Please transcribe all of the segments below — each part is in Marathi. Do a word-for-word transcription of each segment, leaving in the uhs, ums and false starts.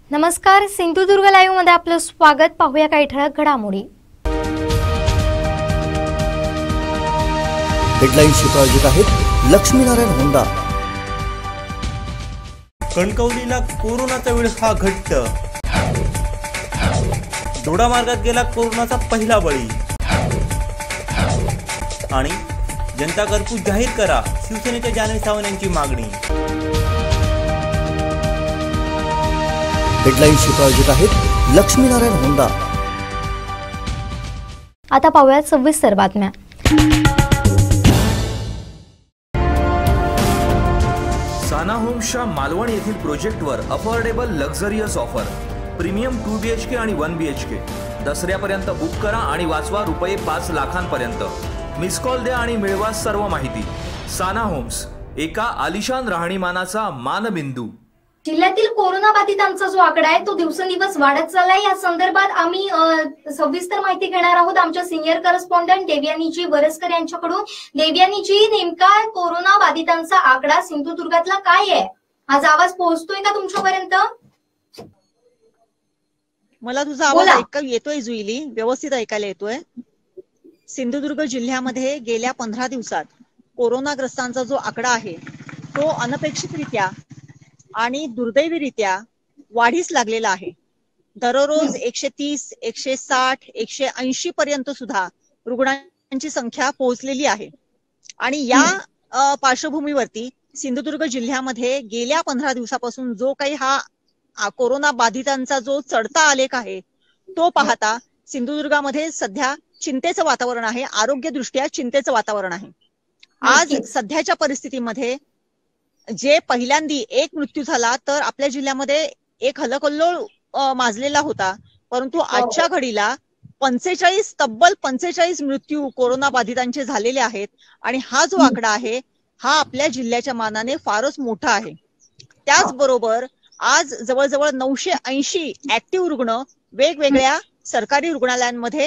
नमस्कार, सिंधुदुर्ग लाईव्ह मध्ये आपलं स्वागत। पाहूया काही ठळक घडामोडी। हेडलाईन्स प्रायोजक आहेत लक्ष्मीनारायण होंडा। कणकवलीला कोरोनाचा वेळ हा घट्ट, दोडा मार्गात गेला कोरोनाचा पहिला बळी आणि जनता कर्फ्यू जाहीर करा, शिवसेनेच्या जान्हवी सावंत यांची मागणी। हेडलाईन्स प्रायोजक आहेत लक्ष्मीनारायण होंडा। आता पाहूया सविस्तर बातम्या। साना होम्सच्या मालवण येथील प्रोजेक्टवर affordable luxurious offer, premium two B H K आणि वन बी एच के दसऱ्यापर्यंत बुक करा आणि वाचवा रुपये पाच लाखांपर्यंत। मिस कॉल द्या आणि मिळवा सर्व माहिती। साना होम्स, एका आलिशान राहणीमानाचा मानबिंदू। जिल्ह्यातील कोरोना बाधितांचा जो आकडा आहे तो दिवसेंदिवस वाढत चाललाय। या संदर्भात आम्ही सविस्तर माहिती घेणार आहोत आमच्या सिनियर करस्पॉन्डंट देवयानीजी वरसकर यांच्याकडून। देवयानीजी, नेमका कोरोना बाधितांचा आकडा सिंधुदुर्गातला काय आहे? आज आवाज पोहोचतोय का तुमच्यापर्यंत? मला तुझा आवाज ऐकायला येतोय जुईली, व्यवस्थित ऐकायला येतोय। सिंधुदुर्ग जिल्ह्यामध्ये गेल्या पंधरा दिवसात कोरोनाग्रस्तांचा जो आकडा आहे तो अनपेक्षितरित्या आणि दुर्दैवीरित्या वाढीस लागलेला आहे। दररोज एकशे तीस, एकशे साठ, एकशे ऐंशी पर्यंत सुद्धा रुग्णांची संख्या पोहोचलेली आहे। आणि या पार्श्वभूमीवरती सिंधुदुर्ग जिल्ह्यामध्ये गेल्या पंधरा दिवसापासून जो काही हा कोरोना बाधितांचा जो चढता आलेख आहे तो पाहता सिंधुदुर्गामध्ये सध्या चिंतेचं वातावरण आहे, आरोग्यदृष्ट्या चिंतेचं वातावरण आहे। आज सध्याच्या परिस्थितीमध्ये जे पहिल्यांदी एक मृत्यू झाला तर आपल्या जिल्ह्यामध्ये एक हलकल्लोळ माजलेला होता, परंतु आजच्या घडीला पंचेचाळीस तब्बल पंचेचाळीस मृत्यू कोरोना बाधितांचे झालेले आहेत। आणि हा जो आकडा आहे हा आपल्या जिल्ह्याच्या मानाने फारच मोठा आहे। त्याचबरोबर आज जवळजवळ नऊशे ऐंशी ऍक्टिव्ह रुग्ण वेगवेगळ्या सरकारी रुग्णालयांमध्ये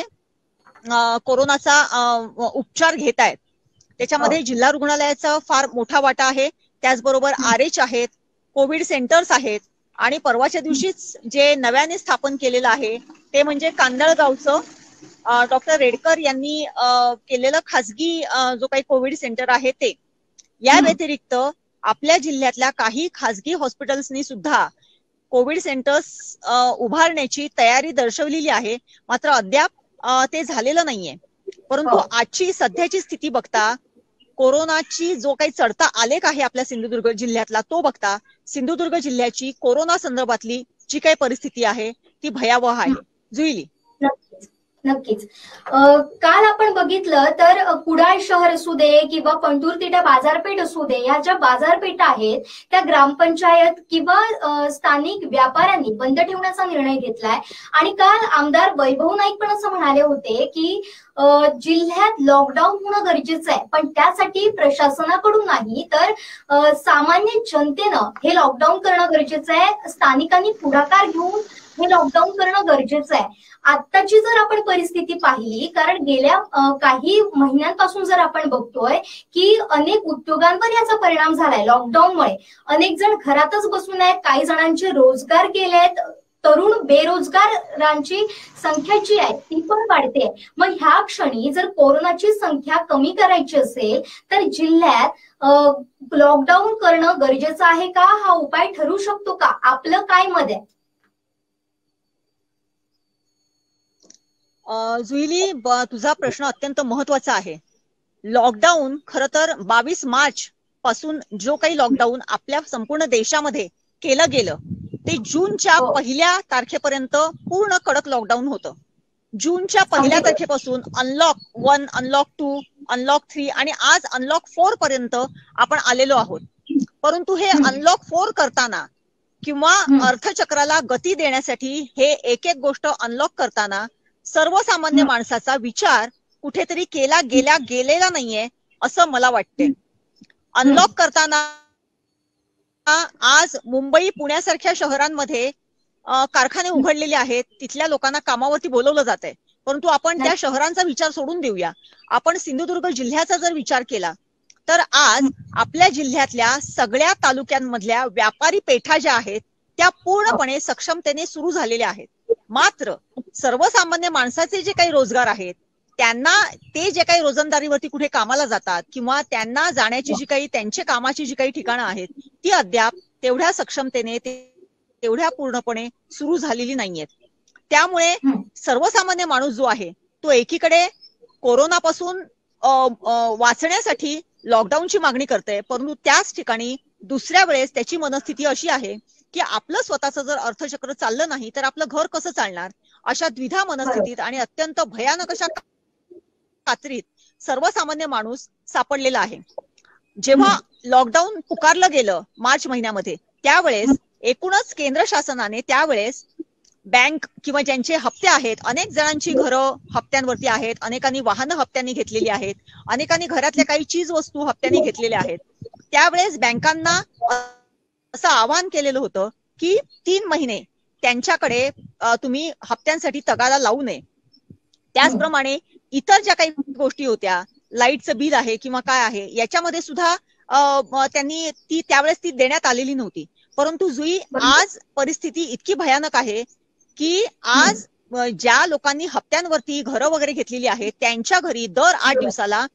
कोरोनाचा उपचार घेत आहेत। त्याच्यामध्ये जिल्हा रुग्णालयाचा फार मोठा वाटा आहे, त्याचबरोबर आर एच आहेत, कोविड सेंटर्स आहेत आणि परवाच्या दिवशीच जे नव्याने स्थापन केलेलं आहे ते म्हणजे कांदळगावचं डॉक्टर रेडकर यांनी केलेलं खासगी जो काही कोविड सेंटर आहे ते। या व्यतिरिक्त आपल्या जिल्ह्यातल्या काही खासगी हॉस्पिटल्सनी सुद्धा कोविड सेंटर्स उभारण्याची तयारी दर्शवलेली आहे, मात्र अद्याप ते झालेलं नाहीये। परंतु आजची सध्याची स्थिती बघता, कोरोनाची जो काही चढता आलेख आहे आपल्या सिंधुदुर्ग जिल्ह्यातला तो बघता, सिंधुदुर्ग जिल्ह्याची कोरोना संदर्भातली जी काही परिस्थिती आहे ती भयावह आहे। जुईली, नक्कीच। काल आपण बघितलं तर कुडाळ शहर असू दे किंवा पंढूरतिटा बाजारपेठ असू दे, या ज्या बाजारपेठा आहेत त्या ग्रामपंचायत किंवा स्थानिक व्यापाऱ्यांनी बंद ठेवण्याचा निर्णय घेतलाय। आणि काल आमदार वैभव नाईक पण असं म्हणाले होते की जिल्ह्यात लॉकडाऊन होणं गरजेचं आहे, पण त्यासाठी प्रशासनाकडून नाही तर सामान्य जनतेनं हे लॉकडाऊन करणं गरजेचं आहे, स्थानिकांनी पुढाकार घेऊन हे लॉकडाऊन करणं गरजेचं आहे। आत्ताची जर आपण परिस्थिती पाहिली, कारण गेल्या काही महिन्यांपासून जर आपण बघतोय की अनेक उद्योगांवर याचा परिणाम झालाय लॉकडाऊनमुळे। अनेक जण घरातच बसून आहेत, काही जणांचे रोजगार गेलेत, तरुण बेरोजगारांची संख्या जी आहे ती पण वाढते। मग ह्या क्षणी जर कोरोनाची संख्या कमी करायची असेल तर जिल्ह्यात लॉकडाऊन करणं गरजेचं आहे का? हा उपाय ठरू शकतो का? आपलं काय मत आहे? जुईली, तुझा प्रश्न अत्यंत महत्वाचा आहे। लॉकडाऊन खरं तर बावीस मार्च पासून जो काही लॉकडाऊन आपल्या संपूर्ण देशामध्ये केलं गेलं ते जूनच्या पहिल्या तारखेपर्यंत पूर्ण कडक लॉकडाऊन होतं। जूनच्या पहिल्या तारखेपासून unlock one, unlock two, unlock three आणि आज अनलॉक फोर पर्यंत आपण आलेलो आहोत। परंतु हे अनलॉक फोर करताना किंवा अर्थचक्राला गती देण्यासाठी हे एक एक गोष्ट अनलॉक करताना सर्वसामान्य माणसाचा विचार कुठेतरी केला गेला गेलेला नाहीये असं मला वाटते। अनलॉक करताना आज मुंबई पुण्यासारख्या शहरांमध्ये कारखाने उघडलेले आहेत, तिथल्या लोकांना कामावरती बोलवलं जात आहे, परंतु आपण त्या शहरांचा विचार सोडून देऊया। आपण सिंधुदुर्ग जिल्ह्याचा जर विचार केला तर आज आपल्या जिल्ह्यातल्या सगळ्या तालुक्यांमधल्या व्यापारी पेठा ज्या आहेत त्या पूर्णपणे सक्षमतेने सुरू झालेल्या आहेत। मात्र सर्वसामान्य माणसाचे जे काही रोजगार आहेत त्यांना, ते जे काही रोजंदारीवरती कुठे कामाला जातात किंवा त्यांना जाण्याची जी काही त्यांच्या कामाची जी काही ठिकाणं आहेत ती अद्याप तेवढ्या सक्षमतेने, तेवढ्या पूर्णपणे सुरू झालेली नाहीयेत। त्यामुळे सर्वसामान्य माणूस जो आहे तो एकीकडे कोरोनापासून वाचण्यासाठी लॉकडाऊनची मागणी करते, परंतु त्याच ठिकाणी दुसऱ्या वेळेस त्याची मनस्थिती अशी आहे की आपलं स्वतःचं जर अर्थचक्र चाललं नाही तर आपलं घर कसं चालणार, अशा द्विधा मनस्थितीत आणि अत्यंत भयानक अशा कात्रीत सर्वसामान्य माणूस सापडलेला आहे। जेव्हा लॉकडाऊन पुकारलं गेलं मार्च महिन्यामध्ये, त्यावेळेस एकूणच केंद्र शासनाने त्यावेळेस बँक किंवा ज्यांचे हप्ते आहेत, अनेक जणांची घरं हप्त्यांवरती आहेत, अनेकांनी वाहनं हप्त्यांनी घेतलेली आहेत, अनेकांनी घरातल्या काही चीज वस्तू हप्त्यांनी घेतलेल्या आहेत। त्यावेळेस बँकांना असं आवाहन केलेलं होतं की तीन महिने त्यांच्याकडे तुम्ही हप्त्यांसाठी तगादा लावू नये। त्याचप्रमाणे इतर ज्या काही गोष्टी होत्या, लाईटचं बिल आहे किंवा काय आहे, याच्यामध्ये सुद्धा त्यांनी ती त्यावेळेस ती देण्यात आलेली नव्हती। परंतु जुई आज परिस्थिती इतकी भयानक आहे की आज ज्या लोकांनी हप्त्यांवरती घरं वगैरे घेतलेली आहेत त्यांच्या घरी दर आठ दिवसाला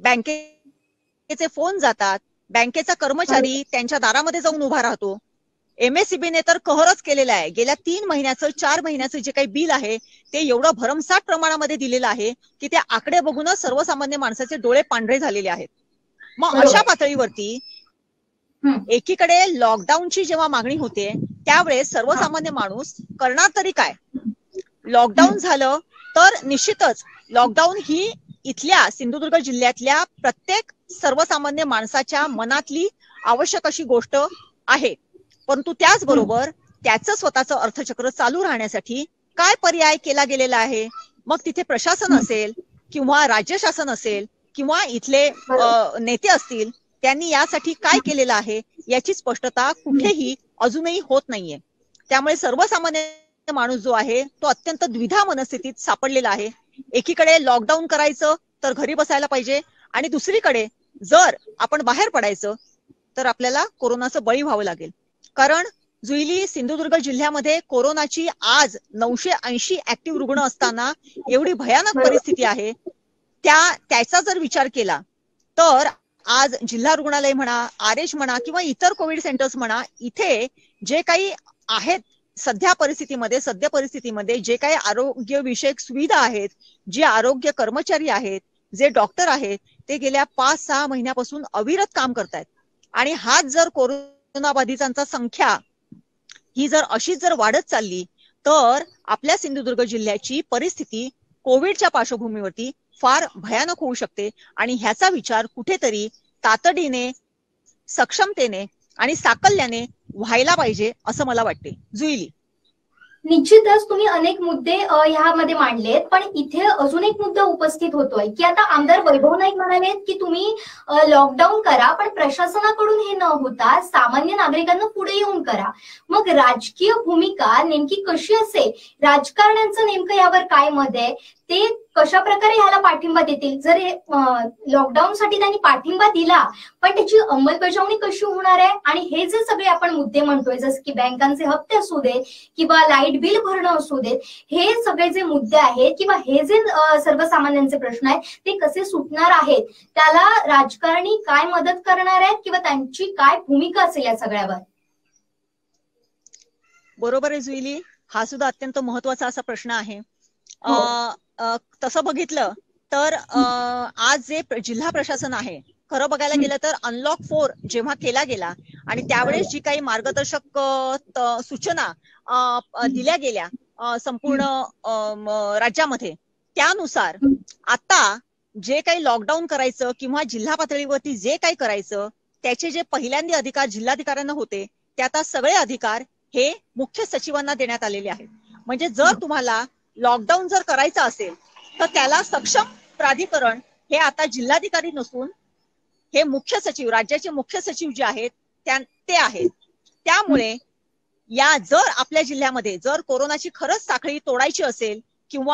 बँकेचे फोन जातात, बँकेचा कर्मचारी त्यांच्या दारामध्ये जाऊन उभा राहतो। एमएससीबीने तर कहरच केलेला आहे। गेल्या तीन महिन्याचं चार महिन्याचं जे काही बिल आहे ते एवढं भरमसाठ प्रमाणामध्ये दिलेलं आहे की ते आकडे बघूनच सर्वसामान्य माणसाचे डोळे पांढरे झालेले आहेत। मग अशा पातळीवरती एकीकडे लॉकडाऊनची जेव्हा मागणी होते त्यावेळेस सर्वसामान्य माणूस करणार तरी काय? लॉकडाऊन झालं तर निश्चितच लॉकडाऊन ही इथल्या सिंधुदुर्ग जिल्ह्यातल्या प्रत्येक सर्वसामान्य माणसाच्या मनातली आवश्यक अशी गोष्ट आहे, परंतु त्याचबरोबर त्याचं स्वतःचं अर्थचक्र चालू राहण्यासाठी काय पर्याय केला गेलेला आहे? मग तिथे प्रशासन असेल किंवा राज्य शासन असेल किंवा इथले नेते असतील, त्यांनी यासाठी काय केलेलं आहे याची स्पष्टता कुठेही अजूनही होत नाहीये। त्यामुळे सर्वसामान्य माणूस जो आहे तो अत्यंत द्विधा मनस्थितीत सापडलेला आहे। एकीकडे लॉकडाऊन करायचं तर घरी बसायला पाहिजे आणि दुसरीकडे जर आपण बाहेर पडायचं तर आपल्याला कोरोनाचं बळी व्हावं लागेल। कारण जुईली सिंधुदुर्ग जिल्ह्यामध्ये कोरोनाची आज नऊशे ऐंशी ऍक्टिव्ह रुग्ण असताना एवढी भयानक परिस्थिती आहे, त्या त्याचा जर विचार केला तर आज जिल्हा रुग्णालय म्हणा, आरएच म्हणा किंवा इतर कोविड सेंटर्स म्हणा, इथे जे काही आहेत सध्या परिस्थितीमध्ये सध्या परिस्थितीमध्ये जे काही आरोग्य विषयक सुविधा आहेत, जे आरोग्य कर्मचारी आहेत, जे डॉक्टर आहेत, ते गेल्या पाच सहा महिन्यापासून अविरत काम करतायत। आणि हाच जर कोरोना बाधितांचा संख्या ही जर अशीच जर वाढत चालली तर आपल्या सिंधुदुर्ग जिल्ह्याची परिस्थिती कोविडच्या पार्श्वभूमीवरती फार भयानक होऊ शकते आणि ह्याचा विचार कुठेतरी तातडीने, सक्षमतेने आणि साकल्याने व्हायला पाहिजे असं मला वाटते। जुईली, निश्चितच तुम्ही अनेक मुद्दे ह्यामध्ये मांडलेत, पण इथे अजून एक मुद्दा उपस्थित होतोय की आता आमदार वैभव नाईक म्हणालेत की तुम्ही लॉकडाऊन करा, पण प्रशासनाकडून हे न होता सामान्य नागरिकांना पुढे येऊन करा। मग राजकीय भूमिका नेमकी कशी असेल, राजकारण्यांचं नेमकं यावर काय मत आहे, ते कशा प्रकारे ह्याला पाठिंबा देतील? जर लॉकडाऊनसाठी त्यांनी पाठिंबा दिला पण त्याची अंमलबजावणी कशी होणार आहे? आणि हे जे सगळे आपण मुद्दे म्हणतोय जसं की बँकांचे हप्ते असू देत किंवा लाईट बिल भरणं असू देत, हे सगळे जे मुद्दे आहेत किंवा हे जे सर्वसामान्यांचे प्रश्न आहेत ते कसे सुटणार आहेत, त्याला राजकारणी काय मदत करणार आहेत किंवा त्यांची काय भूमिका असेल या सगळ्यावर? बरोबर आहे जुईली, हा सुद्धा अत्यंत महत्वाचा असा प्रश्न आहे। तसं बघितलं तर आज जे जिल्हा प्रशासन आहे, खरं बघायला गेलं तर अनलॉक फोर जेव्हा केला गेला आणि त्यावेळेस जी काही मार्गदर्शक सूचना दिल्या गेल्या संपूर्ण राज्यामध्ये, त्यानुसार आता जे काही लॉकडाऊन करायचं किंवा जिल्हा पातळीवरती जे काही करायचं त्याचे जे पहिल्यांदा अधिकार जिल्हाधिकाऱ्यांना होते ते आता सगळे अधिकार हे मुख्य सचिवांना देण्यात आलेले आहेत। म्हणजे जर तुम्हाला लॉकडाऊन जर करायचं असेल तर त्याला सक्षम प्राधिकरण हे आता जिल्हाधिकारी नसून हे मुख्य सचिव, राज्याचे मुख्य सचिव जे आहेत ते आहेत। त्यामुळे या जर आपल्या जिल्ह्यामध्ये जर कोरोनाची खरंच साखळी तोडायची असेल किंवा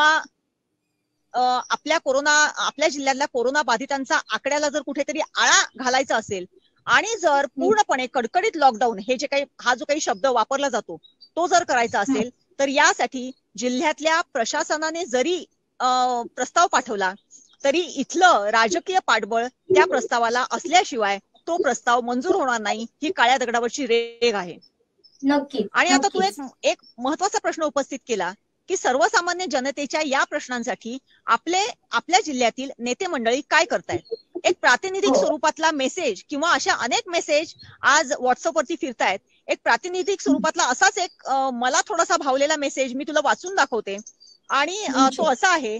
आपल्या कोरोना आपल्या जिल्ह्यातल्या कोरोना बाधितांचा आकड्याला जर कुठेतरी आळा घालायचा असेल आणि जर पूर्णपणे कडकडीत लॉकडाऊन हे जे काही हा जो काही शब्द वापरला जातो तो जर करायचा असेल तर यासाठी जिल्ह्यातल्या प्रशासनाने जरी प्रस्ताव पाठवला तरी इथलं राजकीय पाठबळ त्या प्रस्तावाला असल्याशिवाय तो प्रस्ताव मंजूर होणार नाही, ही काळ्या दगडावरची रेघ आहे. नक्की. आणि आता तू एक एक महत्वाचा प्रश्न उपस्थित केला की सर्वसामान्य जनतेच्या या प्रश्नांसाठी आपले आपल्या जिल्ह्यातील नेते मंडळी काय करतायत. एक प्रातिनिधिक स्वरूपातला मेसेज किंवा अशा अनेक मेसेज आज व्हॉट्सअपवरती फिरतायत. एक प्रातिनिधिक स्वरूपातला असाच एक मला थोडासा भावलेला मेसेज मी तुला वाचून दाखवते. आणि तो असा आहे,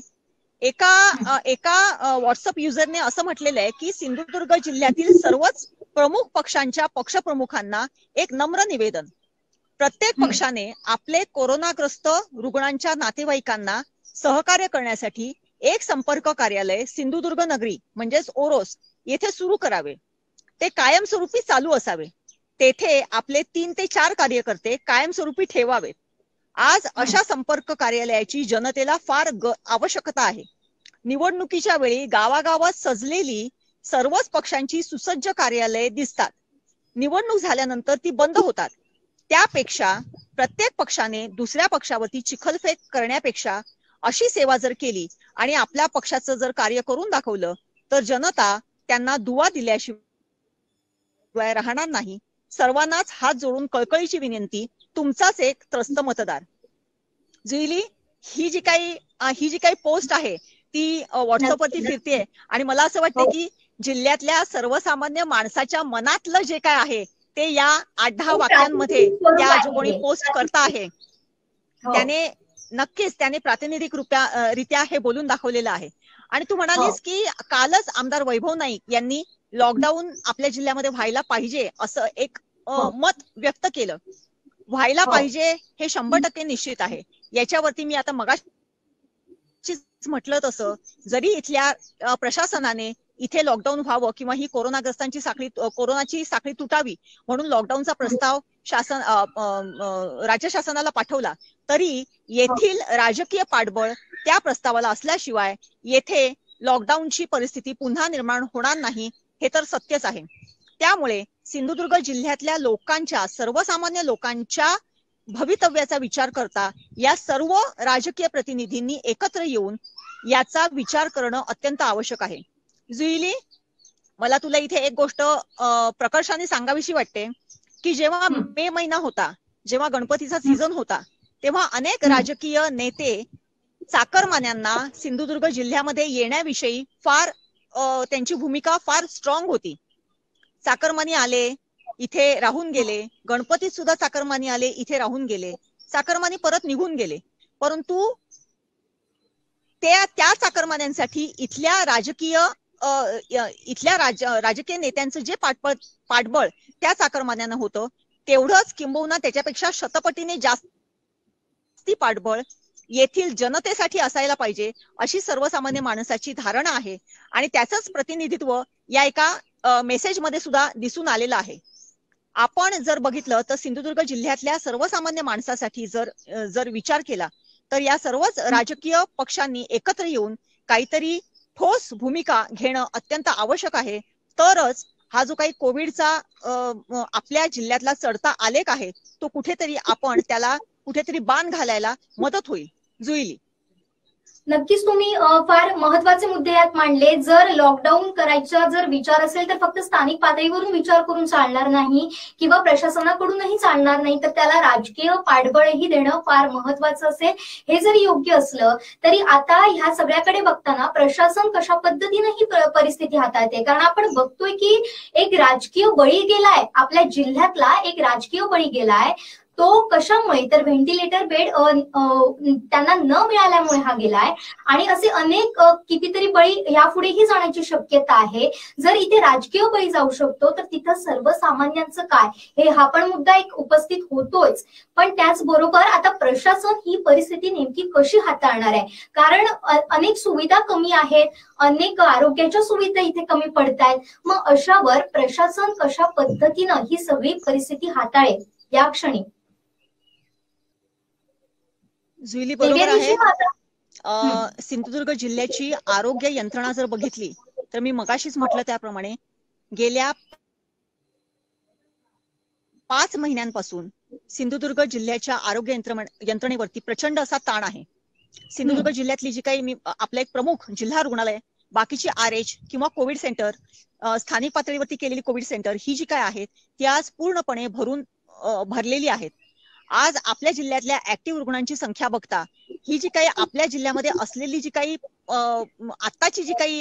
एका एका व्हॉट्सअप युजरने असं म्हटलेलं आहे की सिंधुदुर्ग जिल्ह्यातील सर्वच प्रमुख पक्षांच्या पक्षप्रमुखांना एक नम्र निवेदन. प्रत्येक पक्षाने आपले कोरोनाग्रस्त रुग्णांच्या नातेवाईकांना सहकार्य करण्यासाठी एक संपर्क कार्यालय सिंधुदुर्ग नगरी म्हणजेच ओरोस येथे सुरू करावे. ते कायमस्वरूपी चालू असावे. तेथे आपले तीन ते चार कार्यकर्ते कायमस्वरूपी ठेवावेत. आज अशा संपर्क कार्यालयाची जनतेला फार आवश्यकता आहे. निवडणुकीच्या वेळी गावागावात सजलेली सर्वच पक्षांची सुसज्ज कार्यालये दिसतात. निवडणूक झाल्यानंतर ती बंद होतात. त्यापेक्षा प्रत्येक पक्षाने दुसऱ्या पक्षावरती चिखलफेक करण्यापेक्षा अशी सेवा जर केली आणि आपल्या पक्षाचं जर कार्य करून दाखवलं तर जनता त्यांना दुवा दिल्याशिवाय राहणार नाही. सर्वांनाच हात जोडून कळकळीची विनंती, तुमचाच एक त्रस्त मतदार. जुईली, ही जी काही ही जी काही पोस्ट आहे ती व्हॉट्सअपवरती फिरते आणि मला असं वाटतं की जिल्ह्यातल्या सर्वसामान्य माणसाच्या मनातलं जे काय आहे ते या आठ दहा वाक्यांमध्ये त्या जो कोणी पोस्ट करता आहे त्याने नक्कीच त्याने प्रातिनिधिक रूपा रित्या हे बोलून दाखवलेलं आहे. आणि तू म्हणालीस की कालच आमदार वैभव नाईक यांनी लॉकडाऊन आपल्या जिल्ह्यामध्ये व्हायला पाहिजे असं एक मत व्यक्त केलं. व्हायला पाहिजे हे शंभर टक्के निश्चित आहे. याच्यावरती मी आता मगाशी म्हटलं तसं जरी इथल्या प्रशासनाने इथे लॉकडाऊन व्हावं किंवा ही कोरोनाग्रस्तांची साखळी कोरोनाची साखळी तुटावी म्हणून लॉकडाऊनचा प्रस्ताव शासन राज्य शासनाला पाठवला तरी येथील राजकीय पाठबळ त्या प्रस्तावाला असल्याशिवाय येथे लॉकडाऊनची परिस्थिती पुन्हा निर्माण होणार नाही हे तर सत्यच आहे. त्यामुळे सिंधुदुर्ग जिल्ह्यातल्या लोकांच्या सर्वसामान्य लोकांच्या भवितव्याचा विचार करता या सर्व राजकीय प्रतिनिधींनी एकत्र येऊन याचा विचार करणं अत्यंत आवश्यक आहे. जुईली, मला तुला इथे एक गोष्ट प्रकर्षाने सांगावीशी वाटते की जेव्हा मे महिना होता, जेव्हा गणपतीचा सीझन होता, तेव्हा अनेक राजकीय नेते चाकरमान्यांना सिंधुदुर्ग जिल्ह्यामध्ये येण्याविषयी फार त्यांची भूमिका फार स्ट्रॉंग होती. चाकरमानी आले, इथे राहून गेले. गणपतीत सुद्धा चाकरमानी आले, इथे राहून गेले. चाकरमानी परत निघून गेले. परंतु त्या त्या चाकरमान्यांसाठी इथल्या राजकीय इथल्या राज राजकीय नेत्यांचं जे पाठबळ पाठबळ त्या चाकरमान्यांना होतं तेवढंच किंबहुना त्याच्यापेक्षा शतपटीने जास्ती पाठबळ येथील जनतेसाठी असायला पाहिजे अशी सर्वसामान्य माणसाची धारणा आहे. आणि त्याचंच प्रतिनिधित्व या एका मेसेजमध्ये सुद्धा दिसून आलेलं आहे. आपण जर बघितलं तर सिंधुदुर्ग जिल्ह्यातल्या सर्वसामान्य माणसासाठी जर जर विचार केला तर या सर्वच राजकीय पक्षांनी एकत्र येऊन काहीतरी ठोस भूमिका घेणं अत्यंत आवश्यक आहे. तरच हा जो काही कोविडचा आपल्या जिल्ह्यातला चढता आलेख आहे तो कुठेतरी आपण त्याला कुठेतरी बाण घालायला मदत होईल. जुईली, नक्कीच तुम्ही फार महत्वाचे मुद्दे यात मांडले. जर लॉकडाऊन करायचा जर विचार असेल तर फक्त स्थानिक पातळीवरून विचार करून चालणार नाही किंवा प्रशासनाकडूनही चालणार नाही, तर त्याला राजकीय पाठबळही देणं फार महत्वाचं असेल. हे जरी योग्य असलं तरी आता ह्या सगळ्याकडे बघताना प्रशासन कशा पद्धतीने ही परिस्थिती हाताळते, कारण आपण बघतोय की एक राजकीय बळी गेलाय, आपल्या जिल्ह्यातला एक राजकीय बळी गेलाय. तो कशामुळे तर व्हेंटिलेटर बेड त्यांना न मिळाल्यामुळे हा गेलाय. आणि असे अनेक कितीतरी बळी यापुढेही जाण्याची शक्यता आहे. जर इथे राजकीय बळी जाऊ शकतो तर तिथं सर्वसामान्यांचं काय, हे हा पण मुद्दा एक उपस्थित होतोच. पण त्याचबरोबर आता प्रशासन ही परिस्थिती नेमकी कशी हाताळणार आहे, कारण अनेक सुविधा कमी आहेत, अनेक आरोग्याच्या सुविधा इथे कमी पडतायत. मग अशावर प्रशासन कशा पद्धतीनं ही सगळी परिस्थिती हाताळेल या क्षणी. जुईली, बरोबर आहे. सिंधुदुर्ग जिल्ह्याची आरोग्य यंत्रणा जर बघितली तर मी मगाशीच म्हटलं त्याप्रमाणे गेल्या पाच महिन्यांपासून सिंधुदुर्ग जिल्ह्याच्या आरोग्य यंत्रणेवरती प्रचंड असा ताण आहे. सिंधुदुर्ग जिल्ह्यातली जी काही मी आपलं एक प्रमुख जिल्हा रुग्णालय, बाकीची आर एच किंवा कोविड सेंटर, स्थानिक पातळीवरती केलेली कोविड सेंटर ही जी काय आहेत ती आज पूर्णपणे भरून भरलेली आहेत. आज आपल्या जिल्ह्यातल्या ऍक्टिव्ह रुग्णांची संख्या बघता ही जी काही आपल्या जिल्ह्यामध्ये असलेली जी काही आत्ताची जी काही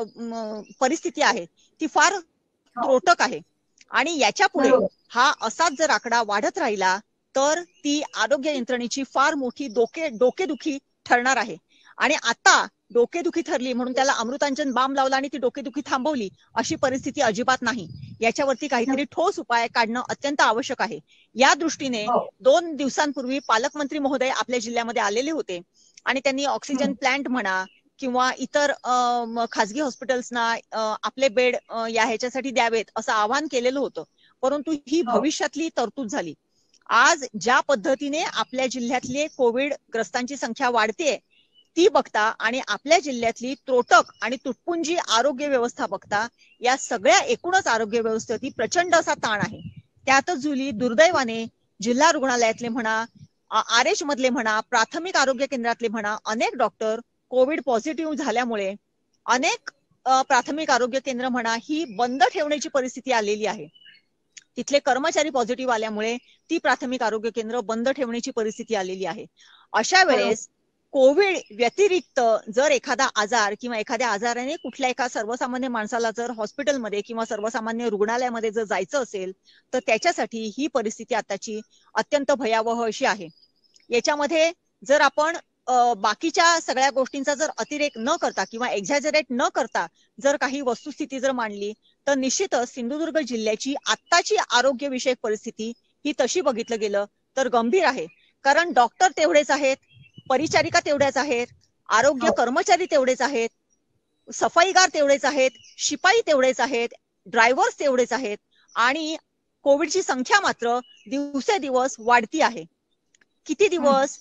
परिस्थिती आहे ती फार त्रोटक आहे. आणि याच्या पुढे हा असाच जर आकडा वाढत राहिला तर ती आरोग्य यंत्रणेची फार मोठी डोके डोकेदुखी ठरणार आहे. आणि आता डोकेदुखी ठरली म्हणून त्याला अमृतांजन बाम लावला आणि ती डोकेदुखी थांबवली अशी परिस्थिती अजिबात नाही. याच्यावरती काहीतरी ठोस उपाय काढणं अत्यंत आवश्यक आहे. या दृष्टीने दोन दिवसांपूर्वी पालकमंत्री महोदय आपल्या जिल्ह्यामध्ये आलेले होते आणि त्यांनी ऑक्सिजन प्लांट म्हणा किंवा इतर खासगी हॉस्पिटल्सना आपले बेड या ह्याच्यासाठी द्यावेत असं आवाहन केलेलं होतं. परंतु ही भविष्यातली तरतूद झाली. आज ज्या पद्धतीने आपल्या जिल्ह्यातले कोविड ग्रस्तांची संख्या वाढते ती बघता आणि आपल्या जिल्ह्यातली त्रोटक आणि तुटपुंजी आरोग्य व्यवस्था बघता या सगळ्या एकूणच आरोग्य व्यवस्थेवरती प्रचंड असा ताण आहे. त्यातच जुली दुर्दैवाने जिल्हा रुग्णालयातले म्हणा, आर एच मधले म्हणा, प्राथमिक आरोग्य केंद्रातले म्हणा, अनेक डॉक्टर कोविड पॉझिटिव्ह झाल्यामुळे अनेक प्राथमिक आरोग्य केंद्र म्हणा ही बंद ठेवण्याची परिस्थिती आलेली आहे. तिथले कर्मचारी पॉझिटिव्ह आल्यामुळे ती प्राथमिक आरोग्य केंद्र बंद ठेवण्याची परिस्थिती आलेली आहे. अशा वेळेस कोविड व्यतिरिक्त जर एखादा आजार किंवा एखाद्या आजाराने कुठल्या एका सर्वसामान्य माणसाला जर हॉस्पिटलमध्ये किंवा सर्वसामान्य रुग्णालयामध्ये जर जायचं असेल तर त्याच्यासाठी ही परिस्थिती आताची अत्यंत भयावह अशी आहे. याच्यामध्ये जर आपण बाकीच्या सगळ्या गोष्टींचा जर अतिरेक न करता किंवा एक्झॅजरेट न करता जर काही वस्तुस्थिती जर मांडली तर निश्चितच सिंधुदुर्ग जिल्ह्याची आत्ताची आरोग्य विषयक परिस्थिती ही तशी बघितलं गेलं तर गंभीर आहे. कारण डॉक्टर तेवढेच आहेत, परिचारिका तेवढ्याच आहेत, आरोग्य कर्मचारी तेवढेच आहेत, सफाईगार तेवढेच आहेत, शिपाई तेवढेच आहेत, ड्रायव्हर्स तेवढेच आहेत आणि कोविडची संख्या मात्र दिवसेदिवस वाढती आहे. किती दिवस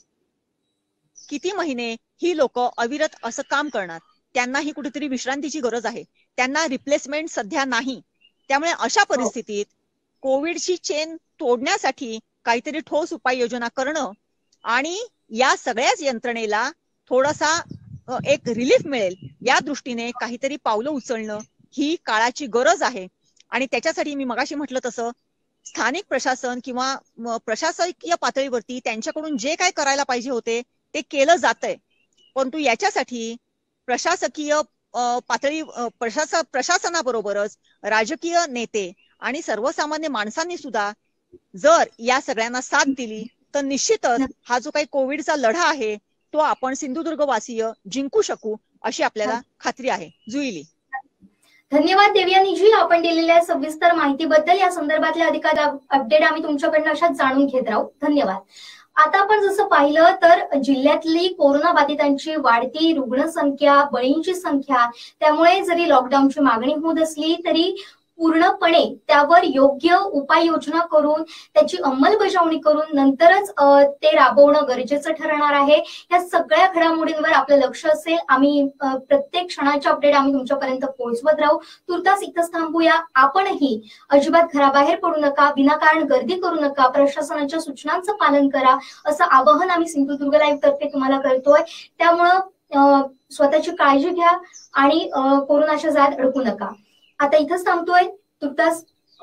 किती महिने ही लोक अविरत असं काम करणार? त्यांना ही कुठेतरी विश्रांतीची गरज आहे. त्यांना रिप्लेसमेंट सध्या नाही. त्यामुळे अशा परिस्थितीत कोविडची चेन तोडण्यासाठी काहीतरी ठोस उपाययोजना करणं आणि या सगळ्याच यंत्रणेला थोडासा एक रिलीफ मिळेल या दृष्टीने काहीतरी पावलं उचलणं ही काळाची गरज आहे. आणि त्याच्यासाठी मी मगाशी म्हटलं तसं स्थानिक प्रशासन किंवा प्रशासकीय पातळीवरती त्यांच्याकडून जे काय करायला पाहिजे होते ते केलं जातंय. परंतु याच्यासाठी प्रशासकीय पातळी प्रशासन प्रशासनाबरोबरच राजकीय नेते आणि सर्वसामान्य माणसांनी सुद्धा जर या सगळ्यांना साथ दिली तर निश्चितच हा जो काही कोविडचा लढा आहे तो आपण सिंधुदुर्गवासीय जिंकू शकू अशी आपल्याला खात्री आहे. जुईली. धन्यवाद देवयानीजी, आपण दिलेल्या सविस्तर माहितीबद्दल. या संदर्भातले अधिकार अपडेट आम्ही तुमच्याकडनं अशाच जाणून घेत राहू. धन्यवाद. आता आपण जसं पाहिलं तर जिल्ह्यातली कोरोना बाधितांची वाढती रुग्णसंख्या, बळींची संख्या, त्यामुळे जरी लॉकडाऊनची मागणी होत असली तरी पूर्णपणे त्यावर योग्य उपाययोजना करून त्याची अंमलबजावणी करून नंतरच ते राबवणं गरजेचं ठरणार आहे. या सगळ्या घडामोडींवर आपलं लक्ष असेल. आम्ही प्रत्येक क्षणाचे अपडेट आम्ही तुमच्यापर्यंत पोहोचवत राहू. तुर्तास इथंच थांबूया. आपणही अजिबात घराबाहेर पडू नका, विनाकारण गर्दी करू नका, प्रशासनाच्या सूचनांचं पालन करा असं आवाहन आम्ही सिंधुदुर्ग लाईव्ह तर्फे तुम्हाला करतोय. त्यामुळं स्वतःची काळजी घ्या आणि कोरोनाच्या जाळ्यात अडकू नका. आता इथंच थांबतोय. तुर्तास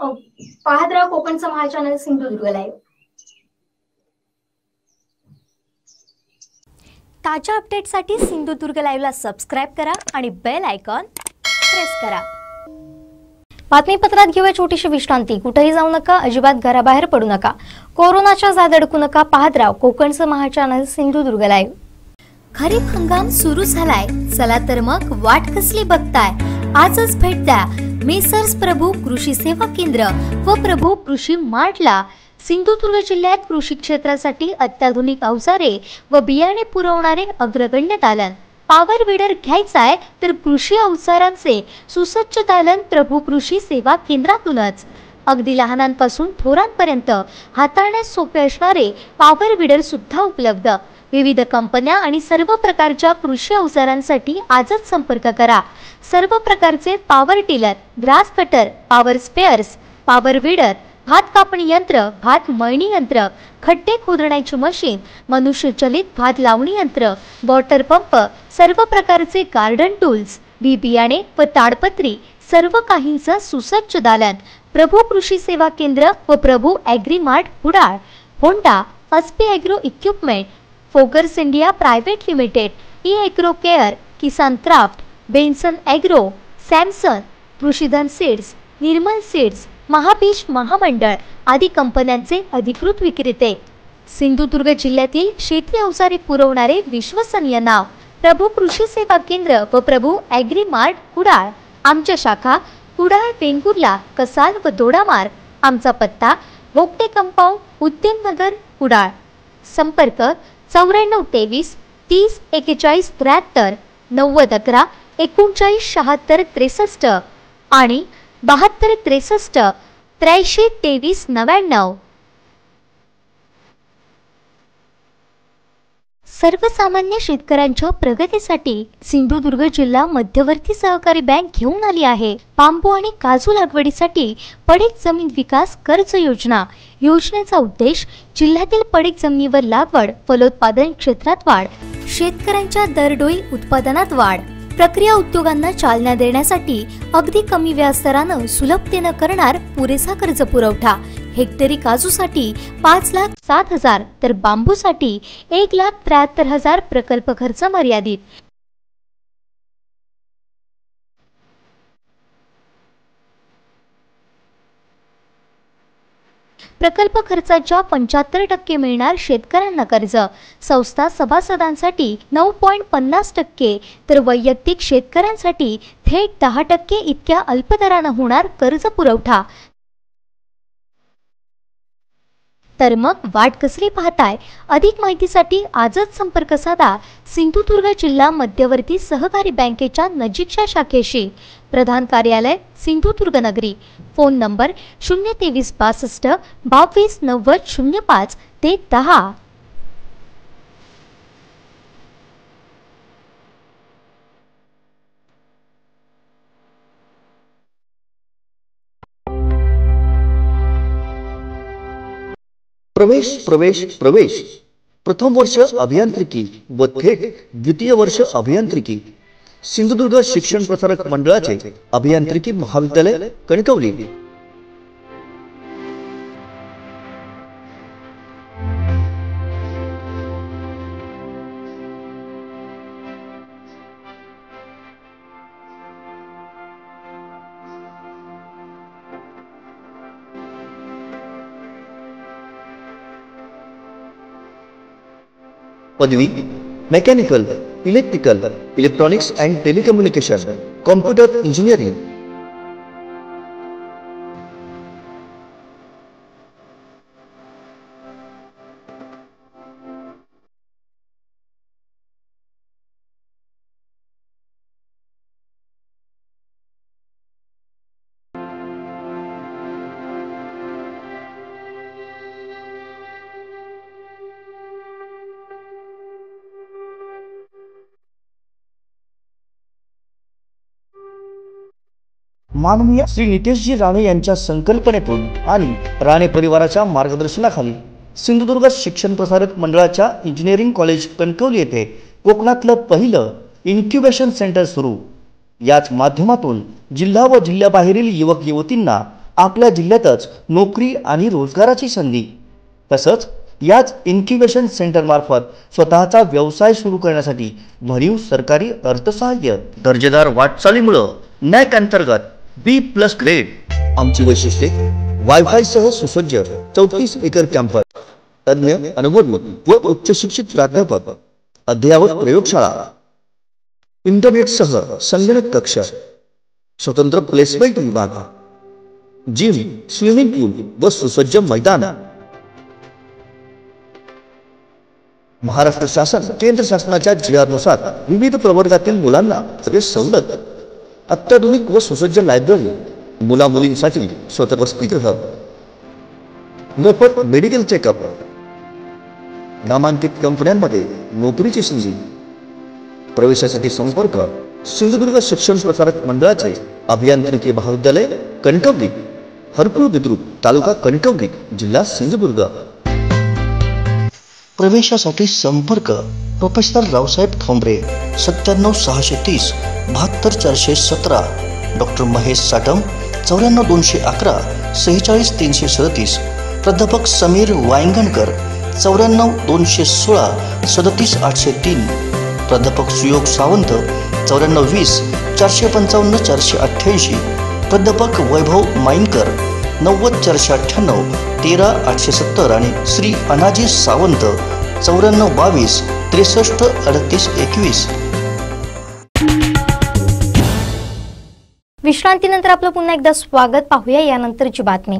पाहत राहा कोकणचं महाचॅनल सिंधुदुर्ग लाईव्ह. ताज्या अपडेटसाठी सिंधुदुर्ग लाईव्हला सबस्क्राईब करा आणि बेल आयकॉन प्रेस करा. बातमीपत्रात घेऊया छोटीशी विश्रांती. कुठेही जाऊ नका, अजिबात घराबाहेर पडू नका, कोरोनाच्या जाळ्यात अडकू नका. पाहत राहा कोकणचं महाचॅनल सिंधुदुर्ग लाईव्ह. खरीप हंगाम सुरू झालाय, चला तर मग वाट कसली बघताय, आजच भेट द्या मेसर्स प्रभू कृषी सेवा केंद्र व प्रभू कृषी मार्टला. सिंधुदुर्ग जिल्ह्यात कृषी क्षेत्रासाठी अत्याधुनिक अवजारे व बियाणे पुरवणारे अग्रगण्य दालन. पॉवर विडर घ्यायचाय तर कृषी अवजारांचे सुसज्ज दालन प्रभू कृषी सेवा केंद्रातूनच. अगदी लहानांपासून थोरांपर्यंत हाताळण्यास सोपे असणारे पॉवर विडर सुद्धा उपलब्ध. विविध कंपन्या आणि सर्व प्रकारच्या कृषी अवजारांसाठी आजच संपर्क करा. सर्व प्रकारचे power tiller, grass cutter, power spares, power weeder, भात कापणी यंत्र, भात मळणी यंत्र, खड्डे खोदण्याची मशीन, मनुष्यचलित भात लावणी यंत्र, वॉटर पंप, सर्व प्रकारचे गार्डन टूल्स, बी बियाणे व ताडपत्री सर्व काहींचं सुसज्ज दालन प्रभू कृषी सेवा केंद्र व Prabhu agri mart Kudal. Honda, Aspee agro equipment, Fokers India private limited, e agro care, Kisan craft, Benson agro, Samson, Krishidhan seeds, Nirmal seeds, Mahabeej महामंडळ आदी कंपन्यांचे अधिकृत विक्रेते. सिंधुदुर्ग जिल्ह्यातील शेती अवजारे पुरवणारे विश्वसनीय नाव प्रभू कृषी सेवा केंद्र व प्रभू ॲग्री मार्ट कुडाळ. आमच्या शाखा कुडाळ, वेंगुर्ला, कसाल व दोडामार्ग. आमचा पत्ता भोगटे कंपाऊंड, उद्याननगर, कुडाळ. संपर्क चौऱ्याण्णव तेवीस तीस एक्केचाळीस त्र्याहत्तर, नव्वद अकरा एकोणचाळीस शहात्तर त्रेसष्ट आणि बहात्तर त्रेसष्ट त्र्याऐंशी तेवीस नव्याण्णव. सर्वसामान्य शेतकऱ्यांच्या प्रगतीसाठी सिंधुदुर्ग जिल्हा मध्यवर्ती सहकारी बँक घेऊन आली आहे बांबू आणि काजू लागवडीसाठी पडीक जमीन विकास कर्ज योजना. योजनेचा उद्देश जिल्ह्यातील पडीक जमिनीवर लागवड, फलोत्पादन क्षेत्रात वाढ, शेतकऱ्यांच्या दरडोई उत्पादनात वाढ, प्रक्रिया उद्योगांना चालना देण्यासाठी अगदी कमी व्याजदरानं सुलभतेनं करणार पुरेसा कर्ज पुरवठा. हेक्टरी काजूसाठी पाच लाख सात हजार तर बांबूसाठी एक लाख त्र्याहत्तर हजार प्रकल्प खर्च मर्यादित. प्रकल्प खर्चाच्या पंच्याहत्तर टक्के मिळणार शेतकऱ्यांना कर्ज. संस्था सभासदांसाठी नऊ पॉईंट पन्नास टक्के तर वैयक्तिक शेतकऱ्यांसाठी थेट दहा टक्के इतक्या अल्पदरानं होणार कर्ज पुरवठा. तर मग वाट कसली पाहताय? अधिक माहितीसाठी आजच संपर्क साधा सिंधुदुर्ग जिल्हा मध्यवर्ती सहकारी बँकेच्या नजीकच्या शाखेशी. प्रधान कार्यालय सिंधुदुर्ग नगरी. फोन नंबर शून्य तेवीस बासष्ट बावीस नव्वद शून्य पाच ते दहा. प्रवेश प्रवेश प्रवेश प्रथम वर्ष अभियांत्रिकी व थेट द्वितीय वर्ष अभियांत्रिकी सिंधुदुर्ग शिक्षण प्रसारक मंडळाचे अभियांत्रिकी महाविद्यालय कणकवली. पदवी mechanical, electrical, electronics and telecommunication, computer engineering. माननीय श्री नितेशजी राणे यांच्या संकल्पनेतून आणि राणे परिवाराच्या मार्गदर्शनाखाली सिंधुदुर्ग शिक्षण प्रसारक मंडळाच्या इंजिनिअरिंग कॉलेज कणकवली येथे कोकणातलं पहिलं इन्क्युबेशन सेंटर सुरू. याच माध्यमातून जिल्हा व जिल्ह्याबाहेरील युवक युवतींना आपल्या जिल्ह्यातच नोकरी आणि रोजगाराची संधी, तसंच याच इन्क्युबेशन सेंटर मार्फत स्वतःचा व्यवसाय सुरू करण्यासाठी भरीव सरकारी अर्थसहाय्य. दर्जेदार वाटचालीमुळे नॅक अंतर्गत बी प्लस ग्रेड. आमची वैशिष्ट्ये वायफाय सह सुसज्ज चौतीस एकर कॅम्पस, तज्ञ अनुभवी व उच्च शिक्षित प्राध्यापक, अद्ययावत प्रयोगशाळा, इंटरनेट सह संगणक कक्ष, स्वतंत्र प्लेसमेंट विभाग, जिम, स्विमिंग पूल व सुसज्ज मैदान. महाराष्ट्र शासन केंद्र शासनाच्या जिल्ह्यानुसार विविध प्रवर्गातील मुलांना सगळे सवलत, अत्याधुनिक व सुसज्ज लायब्ररी, मुला मुलींसाठी स्वतः वसतिगृह, मोफत मेडिकल चेकअप, नामांकित कंपन्यांमध्ये नोकरीची संधी. प्रवेशासाठी संपर्क सिंधुदुर्ग शिक्षण प्रसारक मंडळाचे अभियांत्रिकी महाविद्यालय कणकवली. हरपूर बुद्रुक, तालुका कणकवली, जिल्हा सिंधुदुर्ग. प्रवेशासाठी संपर्क प्रोफेसर रावसाहेब ठोंबरे, सत्त्याण्णव सहाशे तीस बहात्तर चारशे सतरा. डॉक्टर महेश साटम, चौऱ्याण्णव दोनशे अकरा सेहेचाळीस तीनशे सदतीस. प्राध्यापक समीर वायंगणकर, चौऱ्याण्णव दोनशे सोळा सदतीस आठशे तीन. प्राध्यापक सुयोग सावंत, चौऱ्याण्णव वीस चारशे पंचावन्न चारशे अठ्ठ्याऐंशी. प्राध्यापक वैभव माईनकर, नव्वद चारशे अठ्ठ्याण्णव तेरा आठशे सत्तर. आणि श्री अनाजी सावंत, चौऱ्याण्णव बावीस त्रेसष्ट अडतीस एकवीस. विश्रांतीनंतर आपलं पुन्हा एकदा स्वागत. पाहूया यानंतरची बातमी.